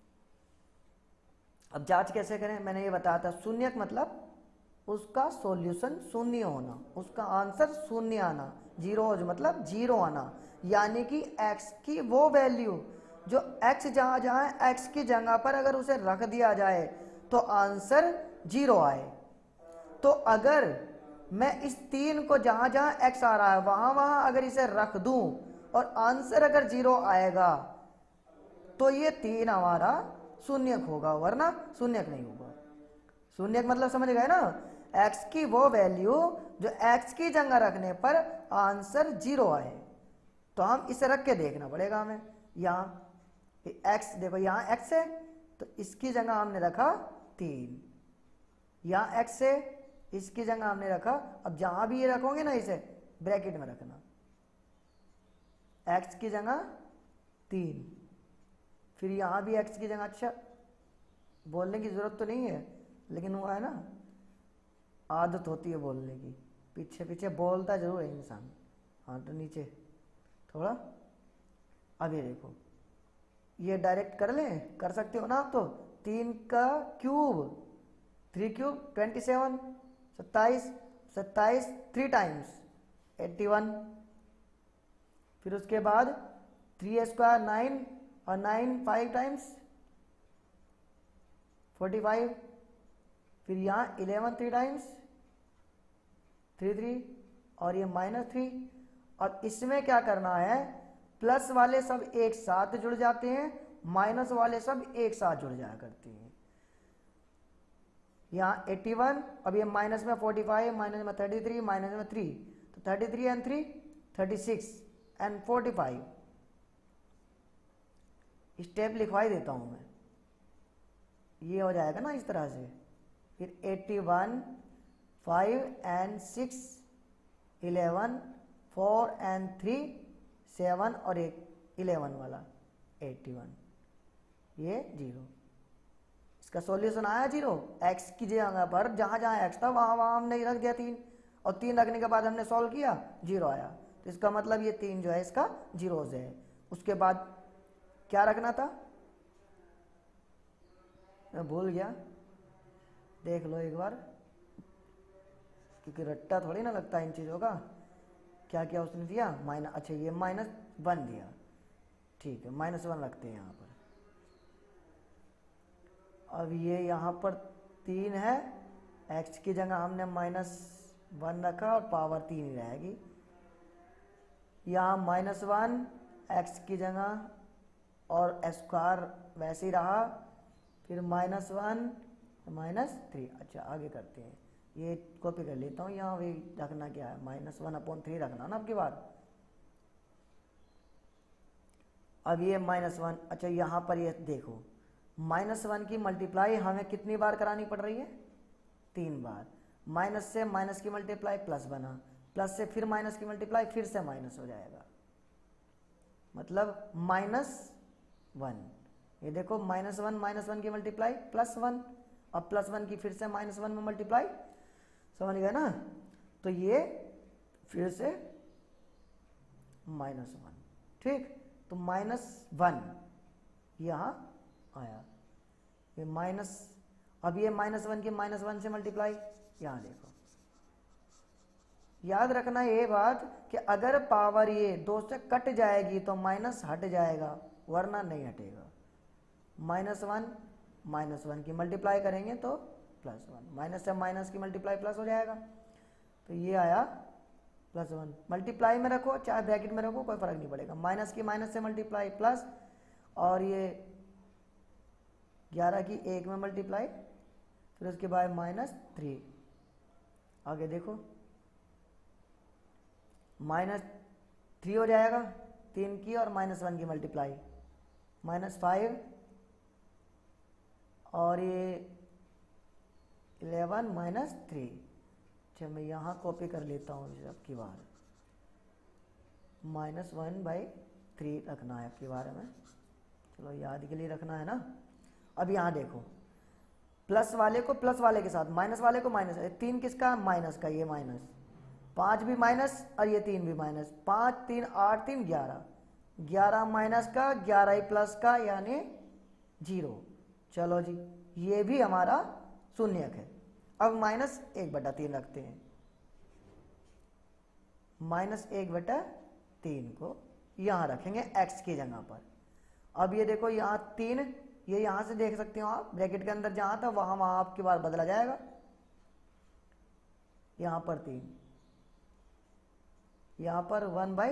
अब जांच कैसे करें, मैंने ये बताया था। शून्यक मतलब उसका सॉल्यूशन शून्य होना, उसका आंसर शून्य आना। जीरो मतलब जीरो आना, यानी कि x की वो वैल्यू जो x जहाँ जहाँ x की जगह पर अगर उसे रख दिया जाए तो आंसर जीरो आए। तो अगर मैं इस तीन को जहाँ जहाँ x आ रहा है वहाँ वहाँ अगर इसे रख दूं और आंसर अगर जीरो आएगा तो ये तीन हमारा शून्यक होगा, वरना शून्यक नहीं होगा। शून्यक मतलब समझ गए ना, x की वो वैल्यू जो x की जगह रखने पर आंसर जीरो आए। तो हम इसे रख के देखना पड़ेगा हमें। यहाँ x देखो, यहाँ x है तो इसकी जगह हमने रखा तीन, यहाँ x है इसकी जगह हमने रखा। अब जहां भी ये रखोगे ना इसे ब्रैकेट में रखना, x की जगह तीन, फिर यहां भी x की जगह। अच्छा, बोलने की जरूरत तो नहीं है, लेकिन वो है ना आदत होती है बोलने की, पीछे पीछे बोलता जरूर है इंसान। हाँ तो नीचे थोड़ा। अब ये देखो, ये डायरेक्ट कर लें, कर सकते हो ना आप। तो तीन का cube, three cube twenty seven, सत्ताईस, सत्ताईस थ्री टाइम्स एट्टी वन। फिर उसके बाद थ्री स्क्वायर नाइन, और nine five times forty five. फिर यहाँ eleven three times three three, और ये माइनस थ्री। और इसमें क्या करना है, प्लस वाले सब एक साथ जुड़ जाते हैं, माइनस वाले सब एक साथ जुड़ जाया करते हैं। यहाँ एट्टी वन, अब ये माइनस में फोर्टी फाइव, माइनस में थर्टी थ्री, माइनस में थ्री, तो thirty three and three thirty six and forty five. Step लिखवा ही देता हूँ मैं, ये हो जाएगा ना इस तरह से। फिर eighty one, five and six, eleven, four and three, seven, और एक इलेवन वाला एट्टी वन, ये जीरो। इसका सॉल्यूशन आया जीरो। x की जगह पर जहां जहां x था वहां वहां हमने रख दिया तीन, और तीन रखने के बाद हमने सॉल्व किया, जीरो आया। तो इसका मतलब ये तीन जो है इसका जीरो से है। उसके बाद क्या रखना था, मैं भूल गया, देख लो एक बार, क्योंकि रट्टा थोड़ी ना लगता इन चीज़ों का। क्या क्या उसने दिया, माइनस, अच्छा ये माइनस वन दिया, ठीक है माइनस वन रखते हैं यहाँ पर। अब ये यहाँ पर तीन है, एक्स की जगह हमने माइनस वन रखा और पावर तीन ही रहेगी। यहाँ माइनस वन एक्स की जगह और स्क्वायर वैसे ही रहा, फिर माइनस वन माइनस थ्री। अच्छा आगे करते हैं, ये कॉपी कर लेता हूँ, यहाँ भी रखना क्या है, माइनस वन अपॉन थ्री रखना ना आपकी बात। अब ये माइनस वन, अच्छा यहाँ पर ये देखो माइनस वन की मल्टीप्लाई हमें कितनी बार करानी पड़ रही है, तीन बार। माइनस से माइनस की मल्टीप्लाई प्लस बना, प्लस से फिर माइनस की मल्टीप्लाई फिर से माइनस हो जाएगा, मतलब माइनस वन। ये देखो माइनस वन माइनस वन की मल्टीप्लाई प्लस वन, अब प्लस वन की फिर से माइनस वन में मल्टीप्लाई, समझ गए ना। तो ये फिर से माइनस वन, ठीक। तो माइनस वन यहाँ आया, ये माइनस, अब ये माइनस वन की माइनस वन से मल्टीप्लाई, यहाँ देखो याद रखना ये बात कि अगर पावर ये दो से कट जाएगी तो माइनस हट जाएगा, वरना नहीं हटेगा। माइनस वन माइनस वन की मल्टीप्लाई करेंगे तो प्लस वन, माइनस से माइनस की मल्टीप्लाई प्लस हो जाएगा, तो ये आया प्लस वन। मल्टीप्लाई में रखो चाहे ब्रैकेट में रखो कोई फर्क नहीं पड़ेगा, माइनस की माइनस से मल्टीप्लाई प्लस, और ये ग्यारह की एक में मल्टीप्लाई, फिर उसके बाद माइनस थ्री। आगे देखो माइनस थ्री हो जाएगा, तीन की और माइनस वन की मल्टीप्लाई, माइनस फाइव, और ये इलेवन माइनस थ्री। अच्छा मैं यहाँ कॉपी कर लेता हूँ आपकी बार, माइनस वन बाई थ्री रखना है आपके बारे में, चलो याद के लिए रखना है ना। अब यहाँ देखो प्लस वाले को प्लस वाले के साथ, माइनस वाले को माइनस, तीन किसका, माइनस का, ये माइनस, पाँच भी माइनस और ये तीन भी माइनस, पाँच तीन आठ तीन ग्यारह, ग्यारह माइनस का ग्यारह ही प्लस का यानी जीरो। चलो जी ये भी हमारा शून्यक है। अब माइनस एक बटा तीन रखते हैं, माइनस एक बटा तीन को यहाँ रखेंगे एक्स की जगह पर। अब ये देखो यहाँ तीन, ये यहाँ से देख सकते हो आप, ब्रैकेट के अंदर जहाँ था वहाँ वहाँ आपकी बार बदला जाएगा, यहाँ पर तीन, यहाँ पर वन बाई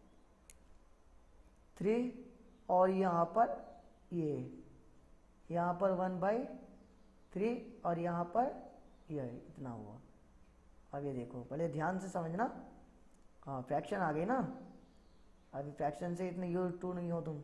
थ्री, और यहाँ पर ये, यहाँ पर वन बाई थ्री, और यहाँ पर ये इतना हुआ। अब ये देखो पहले ध्यान से समझना, हाँ फ्रैक्शन आ गई ना, अभी फ्रैक्शन से इतने यूज टू नहीं हो तुम,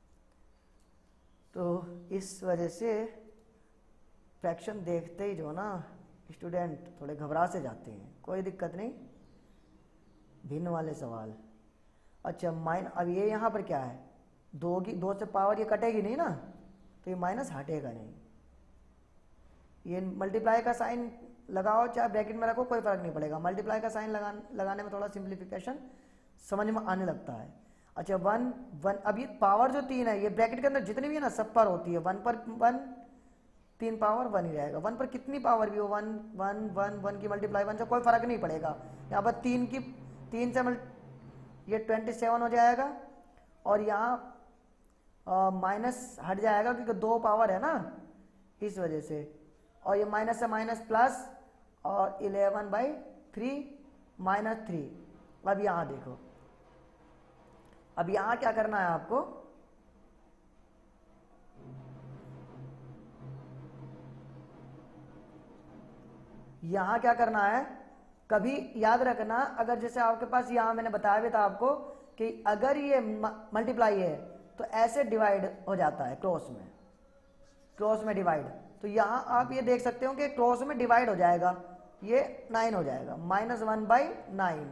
तो इस वजह से फ्रैक्शन देखते ही जो ना स्टूडेंट थोड़े घबरा से जाते हैं। कोई दिक्कत नहीं, भिन्न वाले सवाल। अच्छा माइन, अब ये यहाँ पर क्या है, दो की दो से पावर ये कटेगी नहीं ना, तो ये माइनस हटेगा नहीं। ये मल्टीप्लाई का साइन लगाओ चाहे ब्रैकेट में रखो कोई फर्क नहीं पड़ेगा, मल्टीप्लाई का साइन लगा लगाने में थोड़ा सिंप्लीफिकेशन समझ में आने लगता है। अच्छा वन वन, अब ये पावर जो तीन है ये ब्रैकेट के अंदर जितनी भी है ना सब पर होती है, वन पर वन, तीन पावर वन ही रहेगा, वन पर कितनी पावर भी हो, वन वन वन वन की मल्टीप्लाई वन से कोई फर्क नहीं पड़ेगा। यहाँ पर तीन की तीन से ये ट्वेंटी सेवन हो जाएगा, और यहाँ माइनस हट जाएगा क्योंकि दो पावर है ना इस वजह से, और ये माइनस से माइनस प्लस, और eleven by three minus three. अब यहाँ देखो, अब यहाँ क्या करना है आपको, यहाँ क्या करना है, कभी याद रखना, अगर जैसे आपके पास यहाँ मैंने बताया भी था आपको कि अगर ये मल्टीप्लाई है तो ऐसे डिवाइड हो जाता है क्रॉस में, क्रॉस में डिवाइड, तो यहाँ आप ये देख सकते हो कि क्रॉस में डिवाइड हो जाएगा, ये नाइन हो जाएगा, माइनस वन बाई नाइन।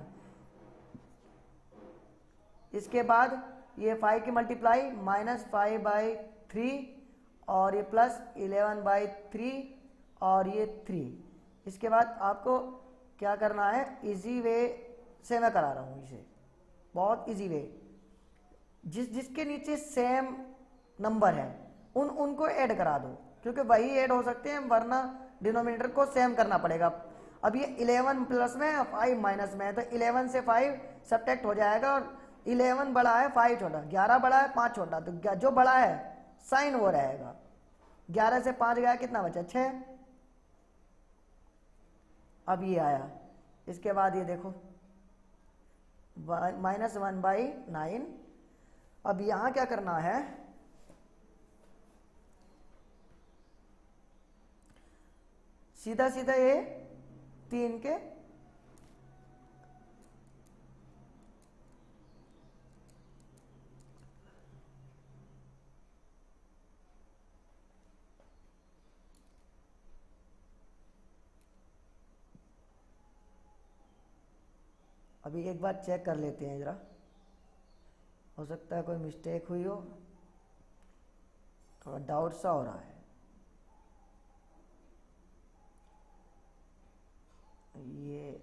इसके बाद ये फाइव की multiply minus five by three, और ये प्लस इलेवन बाई थ्री, और ये थ्री। इसके बाद आपको क्या करना है, इजी वे से मैं करा रहा हूँ इसे, बहुत इजी वे, जिस जिसके नीचे सेम नंबर है उन उनको ऐड करा दो, क्योंकि वही ऐड हो सकते हैं, वरना डिनोमिनेटर को सेम करना पड़ेगा। अब ये इलेवन प्लस में है, फाइव माइनस में है, तो इलेवन से फाइव सब्ट्रैक्ट हो जाएगा और इलेवन बड़ा है फाइव छोटा, ग्यारह बड़ा है पाँच छोटा, तो जो बड़ा है साइन वो रहेगा। ग्यारह से पाँच गया कितना बचा, छः। अब ये आया, इसके बाद ये देखो माइनस वन बाई नाइन। अब यहां क्या करना है, सीधा सीधा ये तीन के अभी एक बार चेक कर लेते हैं जरा, हो सकता है कोई मिस्टेक हुई हो, थोड़ा डाउट सा हो रहा है। ये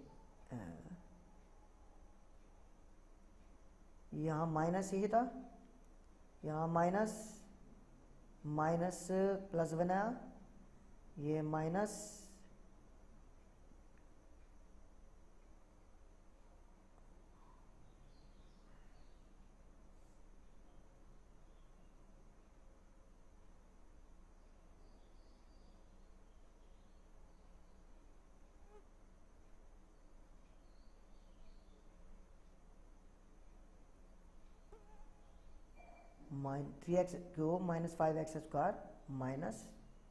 यहाँ माइनस ही था, यहाँ माइनस माइनस प्लस बनाया, ये minus minus three x cube minus five x square minus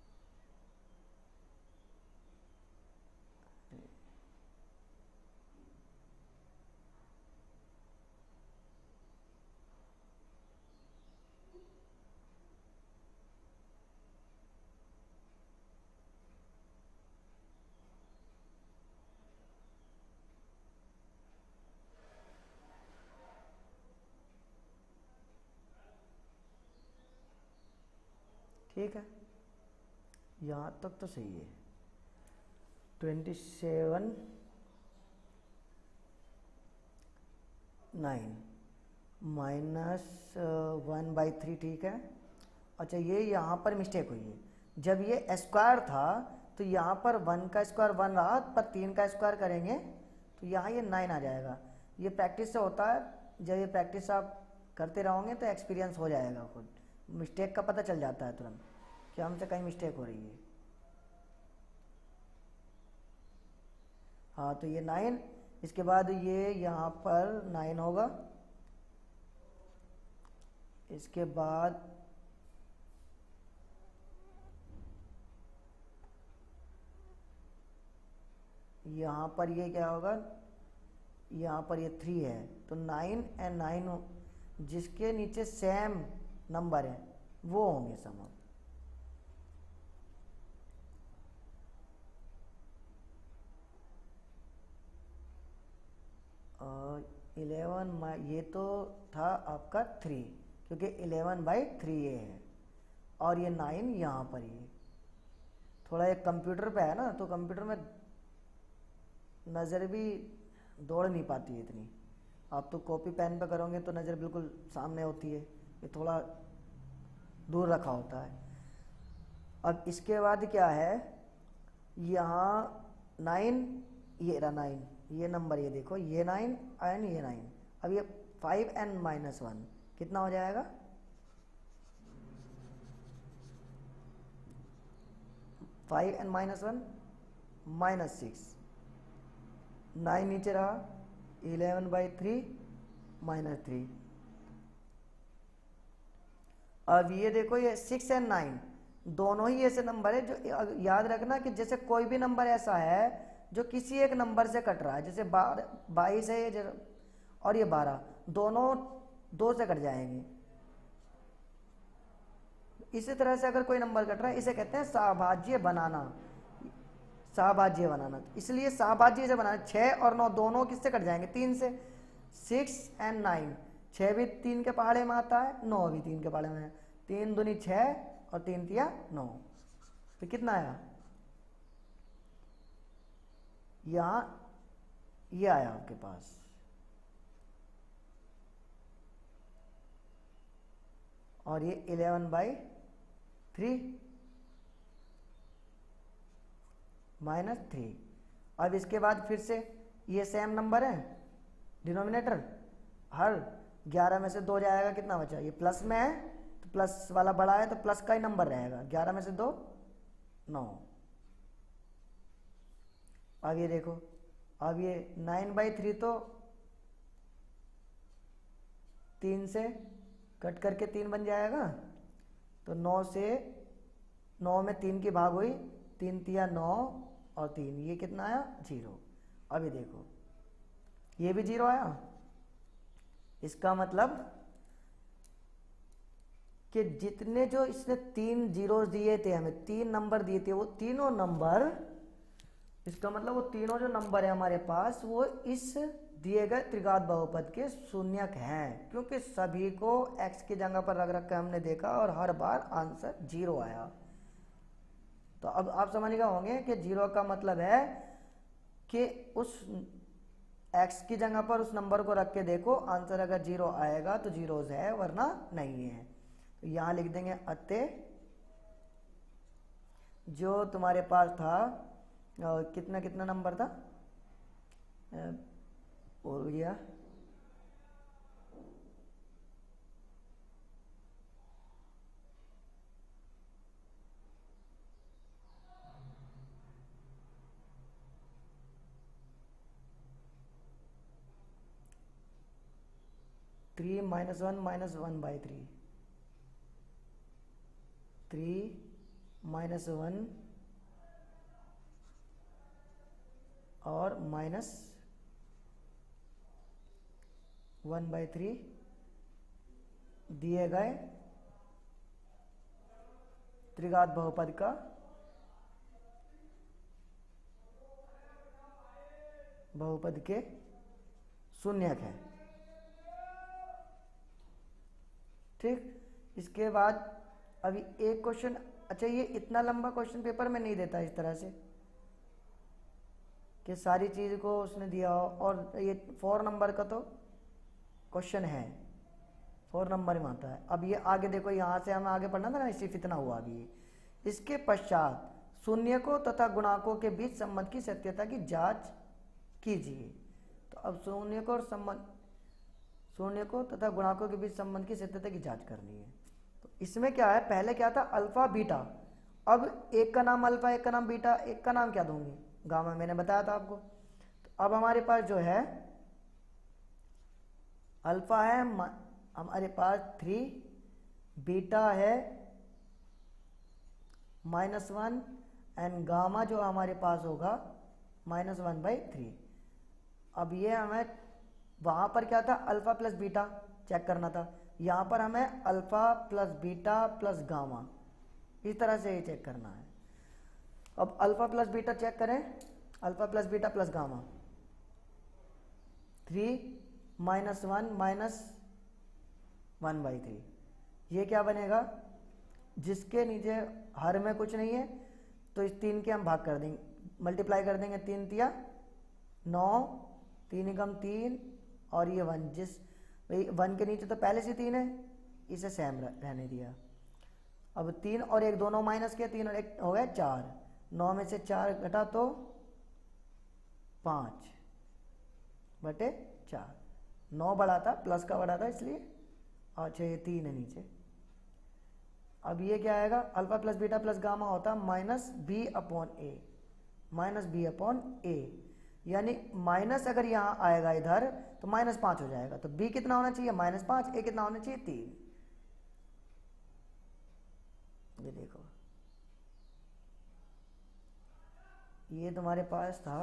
ठीक है, यहाँ तक तो सही है। Twenty seven nine minus one by three, ठीक है। अच्छा ये यहाँ पर मिस्टेक हुई है, जब ये स्क्वायर था तो यहाँ पर वन का स्क्वायर वन रहा, पर तीन का स्क्वायर करेंगे तो यहाँ ये नाइन आ जाएगा। ये प्रैक्टिस से होता है, जब ये प्रैक्टिस आप करते रहोगे तो एक्सपीरियंस हो जाएगा खुद, मिस्टेक का पता चल जाता है तुरंत कि हमसे कहीं मिस्टेक हो रही है। हाँ तो ये नाइन, इसके बाद ये यहाँ पर नाइन होगा, इसके बाद यहाँ पर ये क्या होगा, यहाँ पर ये थ्री है, तो नाइन एंड नाइन जिसके नीचे सेम नंबर है वो होंगे सम। इलेवन ये तो था आपका थ्री, क्योंकि इलेवन बाई थ्री ये है, और ये नाइन यहाँ पर ये थोड़ा एक कंप्यूटर पे है ना, तो कंप्यूटर में नज़र भी दौड़ नहीं पाती है इतनी। आप तो कॉपी पेन पे करोगे तो नज़र बिल्कुल सामने होती है, ये थोड़ा दूर रखा होता है। अब इसके बाद क्या है, यहाँ नाइन, ये रहा नाइन, ये नंबर ये देखो, ये नाइन एंड ये नाइन। अब ये फाइव एंड माइनस वन कितना हो जाएगा, five and minus one minus six, nine नीचे रहा, eleven by three minus three. अब ये देखो ये सिक्स एंड नाइन दोनों ही ऐसे नंबर है जो याद रखना कि जैसे कोई भी नंबर ऐसा है जो किसी एक नंबर से कट रहा है, जैसे बाईस है ये और ये बारह, दोनों दो से कट जाएंगे। इसी तरह से अगर कोई नंबर कट रहा है इसे कहते हैं सहभाज्य बनाना, सहभाज्य बनाना। इसलिए सहभाज्य से बनाना, छः और नौ दोनों किससे कट जाएंगे, तीन से। सिक्स एंड नाइन, छः भी तीन के पहाड़े में आता है, नौ भी तीन के पहाड़े में है, तीन दूनी छः और तीन तिया नौ, तो कितना आया, यहाँ ये आया आपके पास। और ये eleven by three minus three. अब इसके बाद फिर से ये सेम नंबर है डिनोमिनेटर, हर ग्यारह में से दो जाएगा, कितना बचा, ये प्लस में है तो प्लस वाला बड़ा है तो प्लस का ही नंबर रहेगा, ग्यारह में से दो नौ। अब ये देखो, अब ये नाइन बाई थ्री तो तीन से कट करके तीन बन जाएगा, तो नौ से, नौ में तीन की भाग हुई, तीन तिया नौ और तीन, ये कितना आया, जीरो। अभी देखो ये भी जीरो आया, इसका मतलब कि जितने जो इसने तीन जीरो दिए थे, हमें तीन नंबर दिए थे, वो तीनों नंबर, इसका मतलब वो तीनों जो नंबर है हमारे पास वो इस दिए गए त्रिघात बहुपद के शून्यक हैं, क्योंकि सभी को x की जगह पर रख रख के हमने देखा और हर बार आंसर जीरो आया। तो अब आप समझ गए होंगे कि जीरो का मतलब है कि उस x की जगह पर उस नंबर को रख के देखो, आंसर अगर जीरो आएगा तो जीरोज है, वरना नहीं है। तो यहां लिख देंगे अतः जो तुम्हारे पास था, और कितना कितना नंबर था, हो गया three minus one minus one by three, three minus one और माइनस वन बाई थ्री दिए गए त्रिघात बहुपद का बहुपद के शून्यक है। ठीक, इसके बाद अभी एक क्वेश्चन, अच्छा ये इतना लंबा क्वेश्चन पेपर में नहीं देता इस तरह से कि सारी चीज को उसने दिया हो, और ये फोर नंबर का तो क्वेश्चन है, फोर नंबर में आता है। अब ये आगे देखो, यहाँ से हमें आगे पढ़ना था ना, इसी इतना हुआ अभी। इसके पश्चात शून्यकों तथा गुणाकों के बीच संबंध की सत्यता की जांच कीजिए। तो अब शून्यकों और संबंध, शून्यकों तथा गुणाकों के बीच संबंध की सत्यता की जांच करनी है। तो इसमें क्या है, पहले क्या था, अल्फा बीटा, अब एक का नाम अल्फा, एक का नाम बीटा, एक का नाम क्या दूंगी, गामा, मैंने बताया था आपको। तो अब हमारे पास जो है अल्फा है हमारे पास थ्री, बीटा है माइनस वन, एंड गामा जो हमारे पास होगा माइनस वन बाई थ्री। अब ये हमें, वहां पर क्या था, अल्फा प्लस बीटा चेक करना था, यहां पर हमें alpha plus beta plus gamma, इस तरह से ये चेक करना है। अब अल्फा प्लस बीटा चेक करें, alpha plus beta plus gamma, three minus one minus one by three, ये क्या बनेगा, जिसके नीचे हर में कुछ नहीं है तो इस तीन के हम भाग कर देंगे, मल्टीप्लाई कर देंगे, तीन तिया नौ, तीन एकम तीन, और ये वन, जिस वन के नीचे तो पहले से तीन है, इसे सेम रहने दिया। अब तीन और एक दोनों माइनस के, तीन और एक हो गया चार, नौ में से चार घटा तो पाँच बटे चार, नौ बड़ा था, प्लस का बड़ा था इसलिए, और अच्छा ये तीन है नीचे। अब ये क्या आएगा, alpha plus beta plus gamma होता minus B upon A, minus B upon A, यानी माइनस अगर यहाँ आएगा इधर तो माइनस पाँच हो जाएगा, तो बी कितना होना चाहिए, माइनस पाँच, ए कितना होना चाहिए, तीन। ये देखो, ये तुम्हारे पास था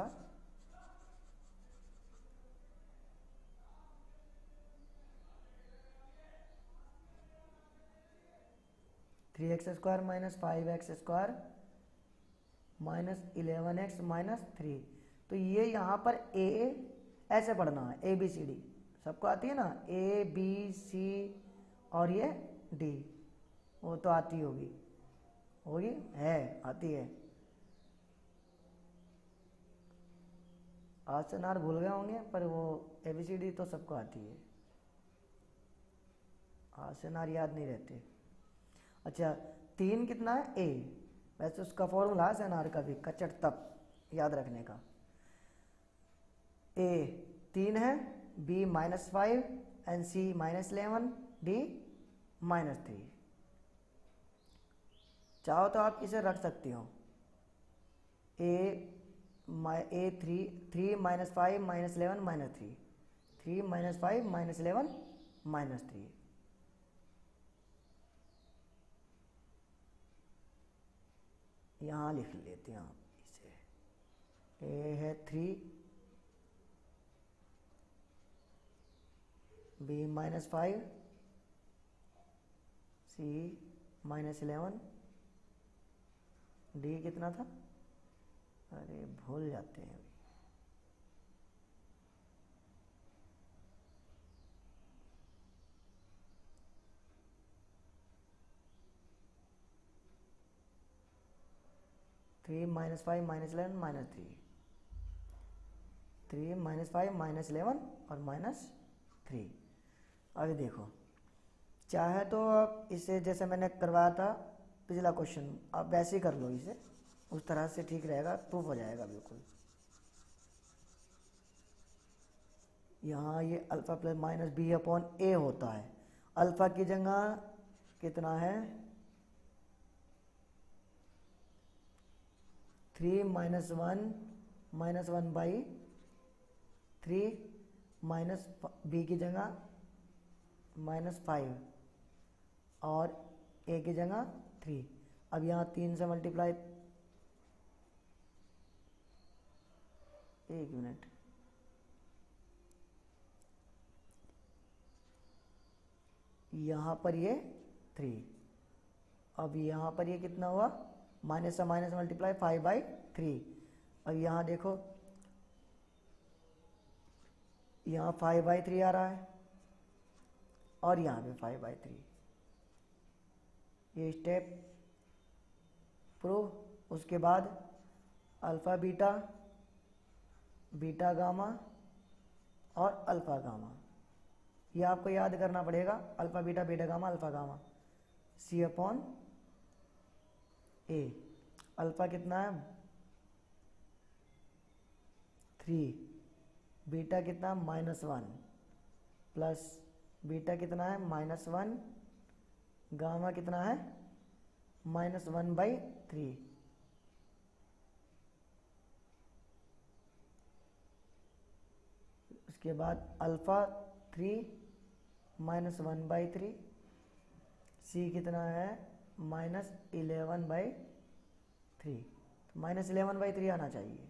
three x square minus five x square minus eleven x minus three. तो ये यहाँ पर ए ऐसे पढ़ना है, ए बी सी डी सबको आती है ना, ए बी सी और ये डी, वो तो आती होगी, होगी है, आती है। आज से नार भूल गए होंगे, पर वो ए बी सी डी तो सबको आती है, आज से नार याद नहीं रहते। अच्छा, तीन कितना है, ए, वैसे उसका फॉर्मूला है सेनार का भी, कचट तप याद रखने का। ए तीन है, B minus five and C minus eleven, D minus three. चाहो तो आप इसे रख सकती हो, A A three three minus five minus eleven minus three, three minus five minus eleven minus three. यहाँ लिख लेते हैं आप इसे, ए है three, B minus five, C minus eleven, D कितना था, अरे भूल जाते हैं अभी, three minus five minus eleven minus three, three minus five minus eleven और माइनस थ्री। अभी देखो, चाहे तो आप इसे जैसे मैंने करवाया था पिछला क्वेश्चन, आप वैसे ही कर लो इसे, उस तरह से ठीक रहेगा, प्रूफ हो जाएगा बिल्कुल। यहाँ ये alpha plus minus B upon A होता है, अल्फ़ा की जगह कितना है, three minus one minus one by three, minus B की जगह माइनस फाइव और ए की जगह थ्री। अब यहाँ तीन से मल्टीप्लाई, एक मिनट, यहाँ पर ये थ्री, अब यहाँ पर ये कितना हुआ, माइनस से minus multiply five by three. अब यहाँ देखो, यहाँ फाइव बाई थ्री आ रहा है और यहाँ पे फाइव बाई थ्री। ये स्टेप प्रूव। उसके बाद अल्फ़ा बीटा, बीटा गामा और अल्फ़ा गामा, ये आपको याद करना पड़ेगा, alpha beta beta gamma alpha gamma, C upon A. Alpha कितना है थ्री, बीटा कितना माइनस वन, प्लस बीटा कितना है माइनस वन, गामा कितना है माइनस वन बाई थ्री। उसके बाद alpha three minus one by three, C कितना है माइनस इलेवन बाई थ्री, तो माइनस इलेवन बाई थ्री आना चाहिए।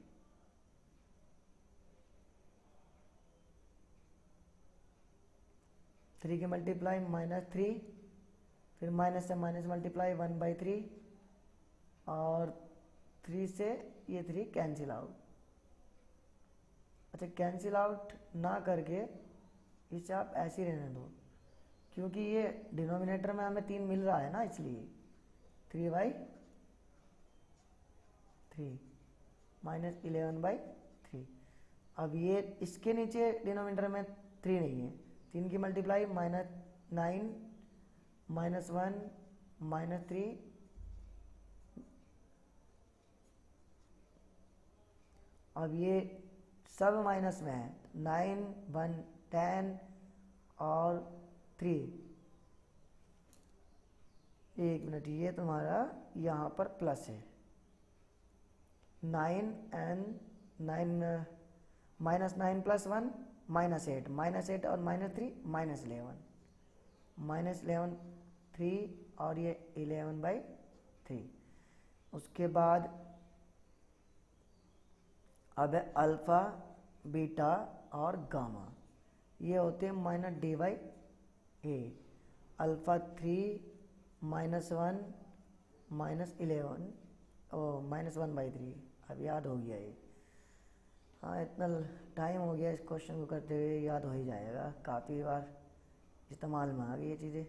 थ्री की मल्टीप्लाई माइनस थ्री, फिर माइनस से minus multiply one by three, और थ्री से ये थ्री कैंसिल आउट। अच्छा, कैंसिल आउट ना करके इसे आप ऐसे ही रहने दो, क्योंकि ये डिनोमिनेटर में हमें तीन मिल रहा है ना, इसलिए three by three minus eleven by three. अब ये इसके नीचे डिनोमिनेटर में थ्री नहीं है, तीन की multiply minus nine minus one minus three, अब ये सब माइनस में है, नाइन वन टेन और थ्री। एक मिनट, ये तुम्हारा यहाँ पर प्लस है, nine and nine minus nine plus one minus eight, minus eight और minus three minus eleven, minus eleven three और ये इलेवन बाई थ्री। उसके बाद अब है अल्फ़ा बीटा और गामा, ये होते हैं minus D by A. Alpha three minus one minus eleven ओ माइनस वन बाई थ्री। अब याद हो गया ये, हाँ इतना टाइम हो गया इस क्वेश्चन को करते हुए, याद हो ही जाएगा, काफ़ी बार इस्तेमाल में आ गई ये चीज़ें।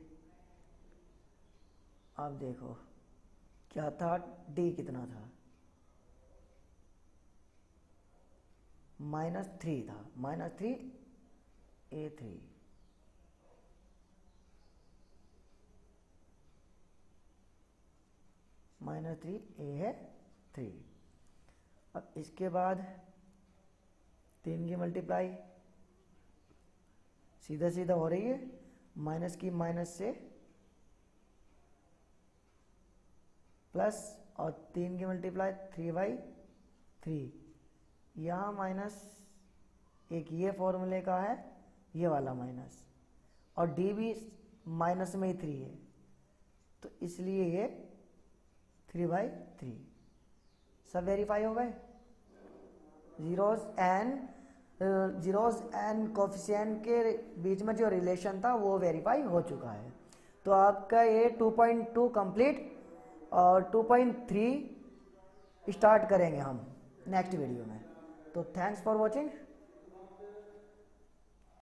अब देखो क्या था, डी कितना था, माइनस थ्री था, minus three A three, minus three A है थ्री। अब इसके बाद तीन की मल्टीप्लाई सीधा सीधा हो रही है, माइनस की माइनस से प्लस, और तीन की मल्टीप्लाई थ्री बाई थ्री, यहाँ माइनस एक ये फॉर्मूले का है, ये वाला माइनस, और डी भी माइनस में ही थ्री है, तो इसलिए ये थ्री बाई थ्री। सब वेरीफाई हो गए। Zeros and zeros and coefficient के बीच में जो रिलेशन था वो वेरीफाई हो चुका है। तो आपका ये टू पॉइंट टू कंप्लीट, और टू पॉइंट थ्री स्टार्ट करेंगे हम नेक्स्ट वीडियो में। तो थैंक्स फॉर वॉचिंग।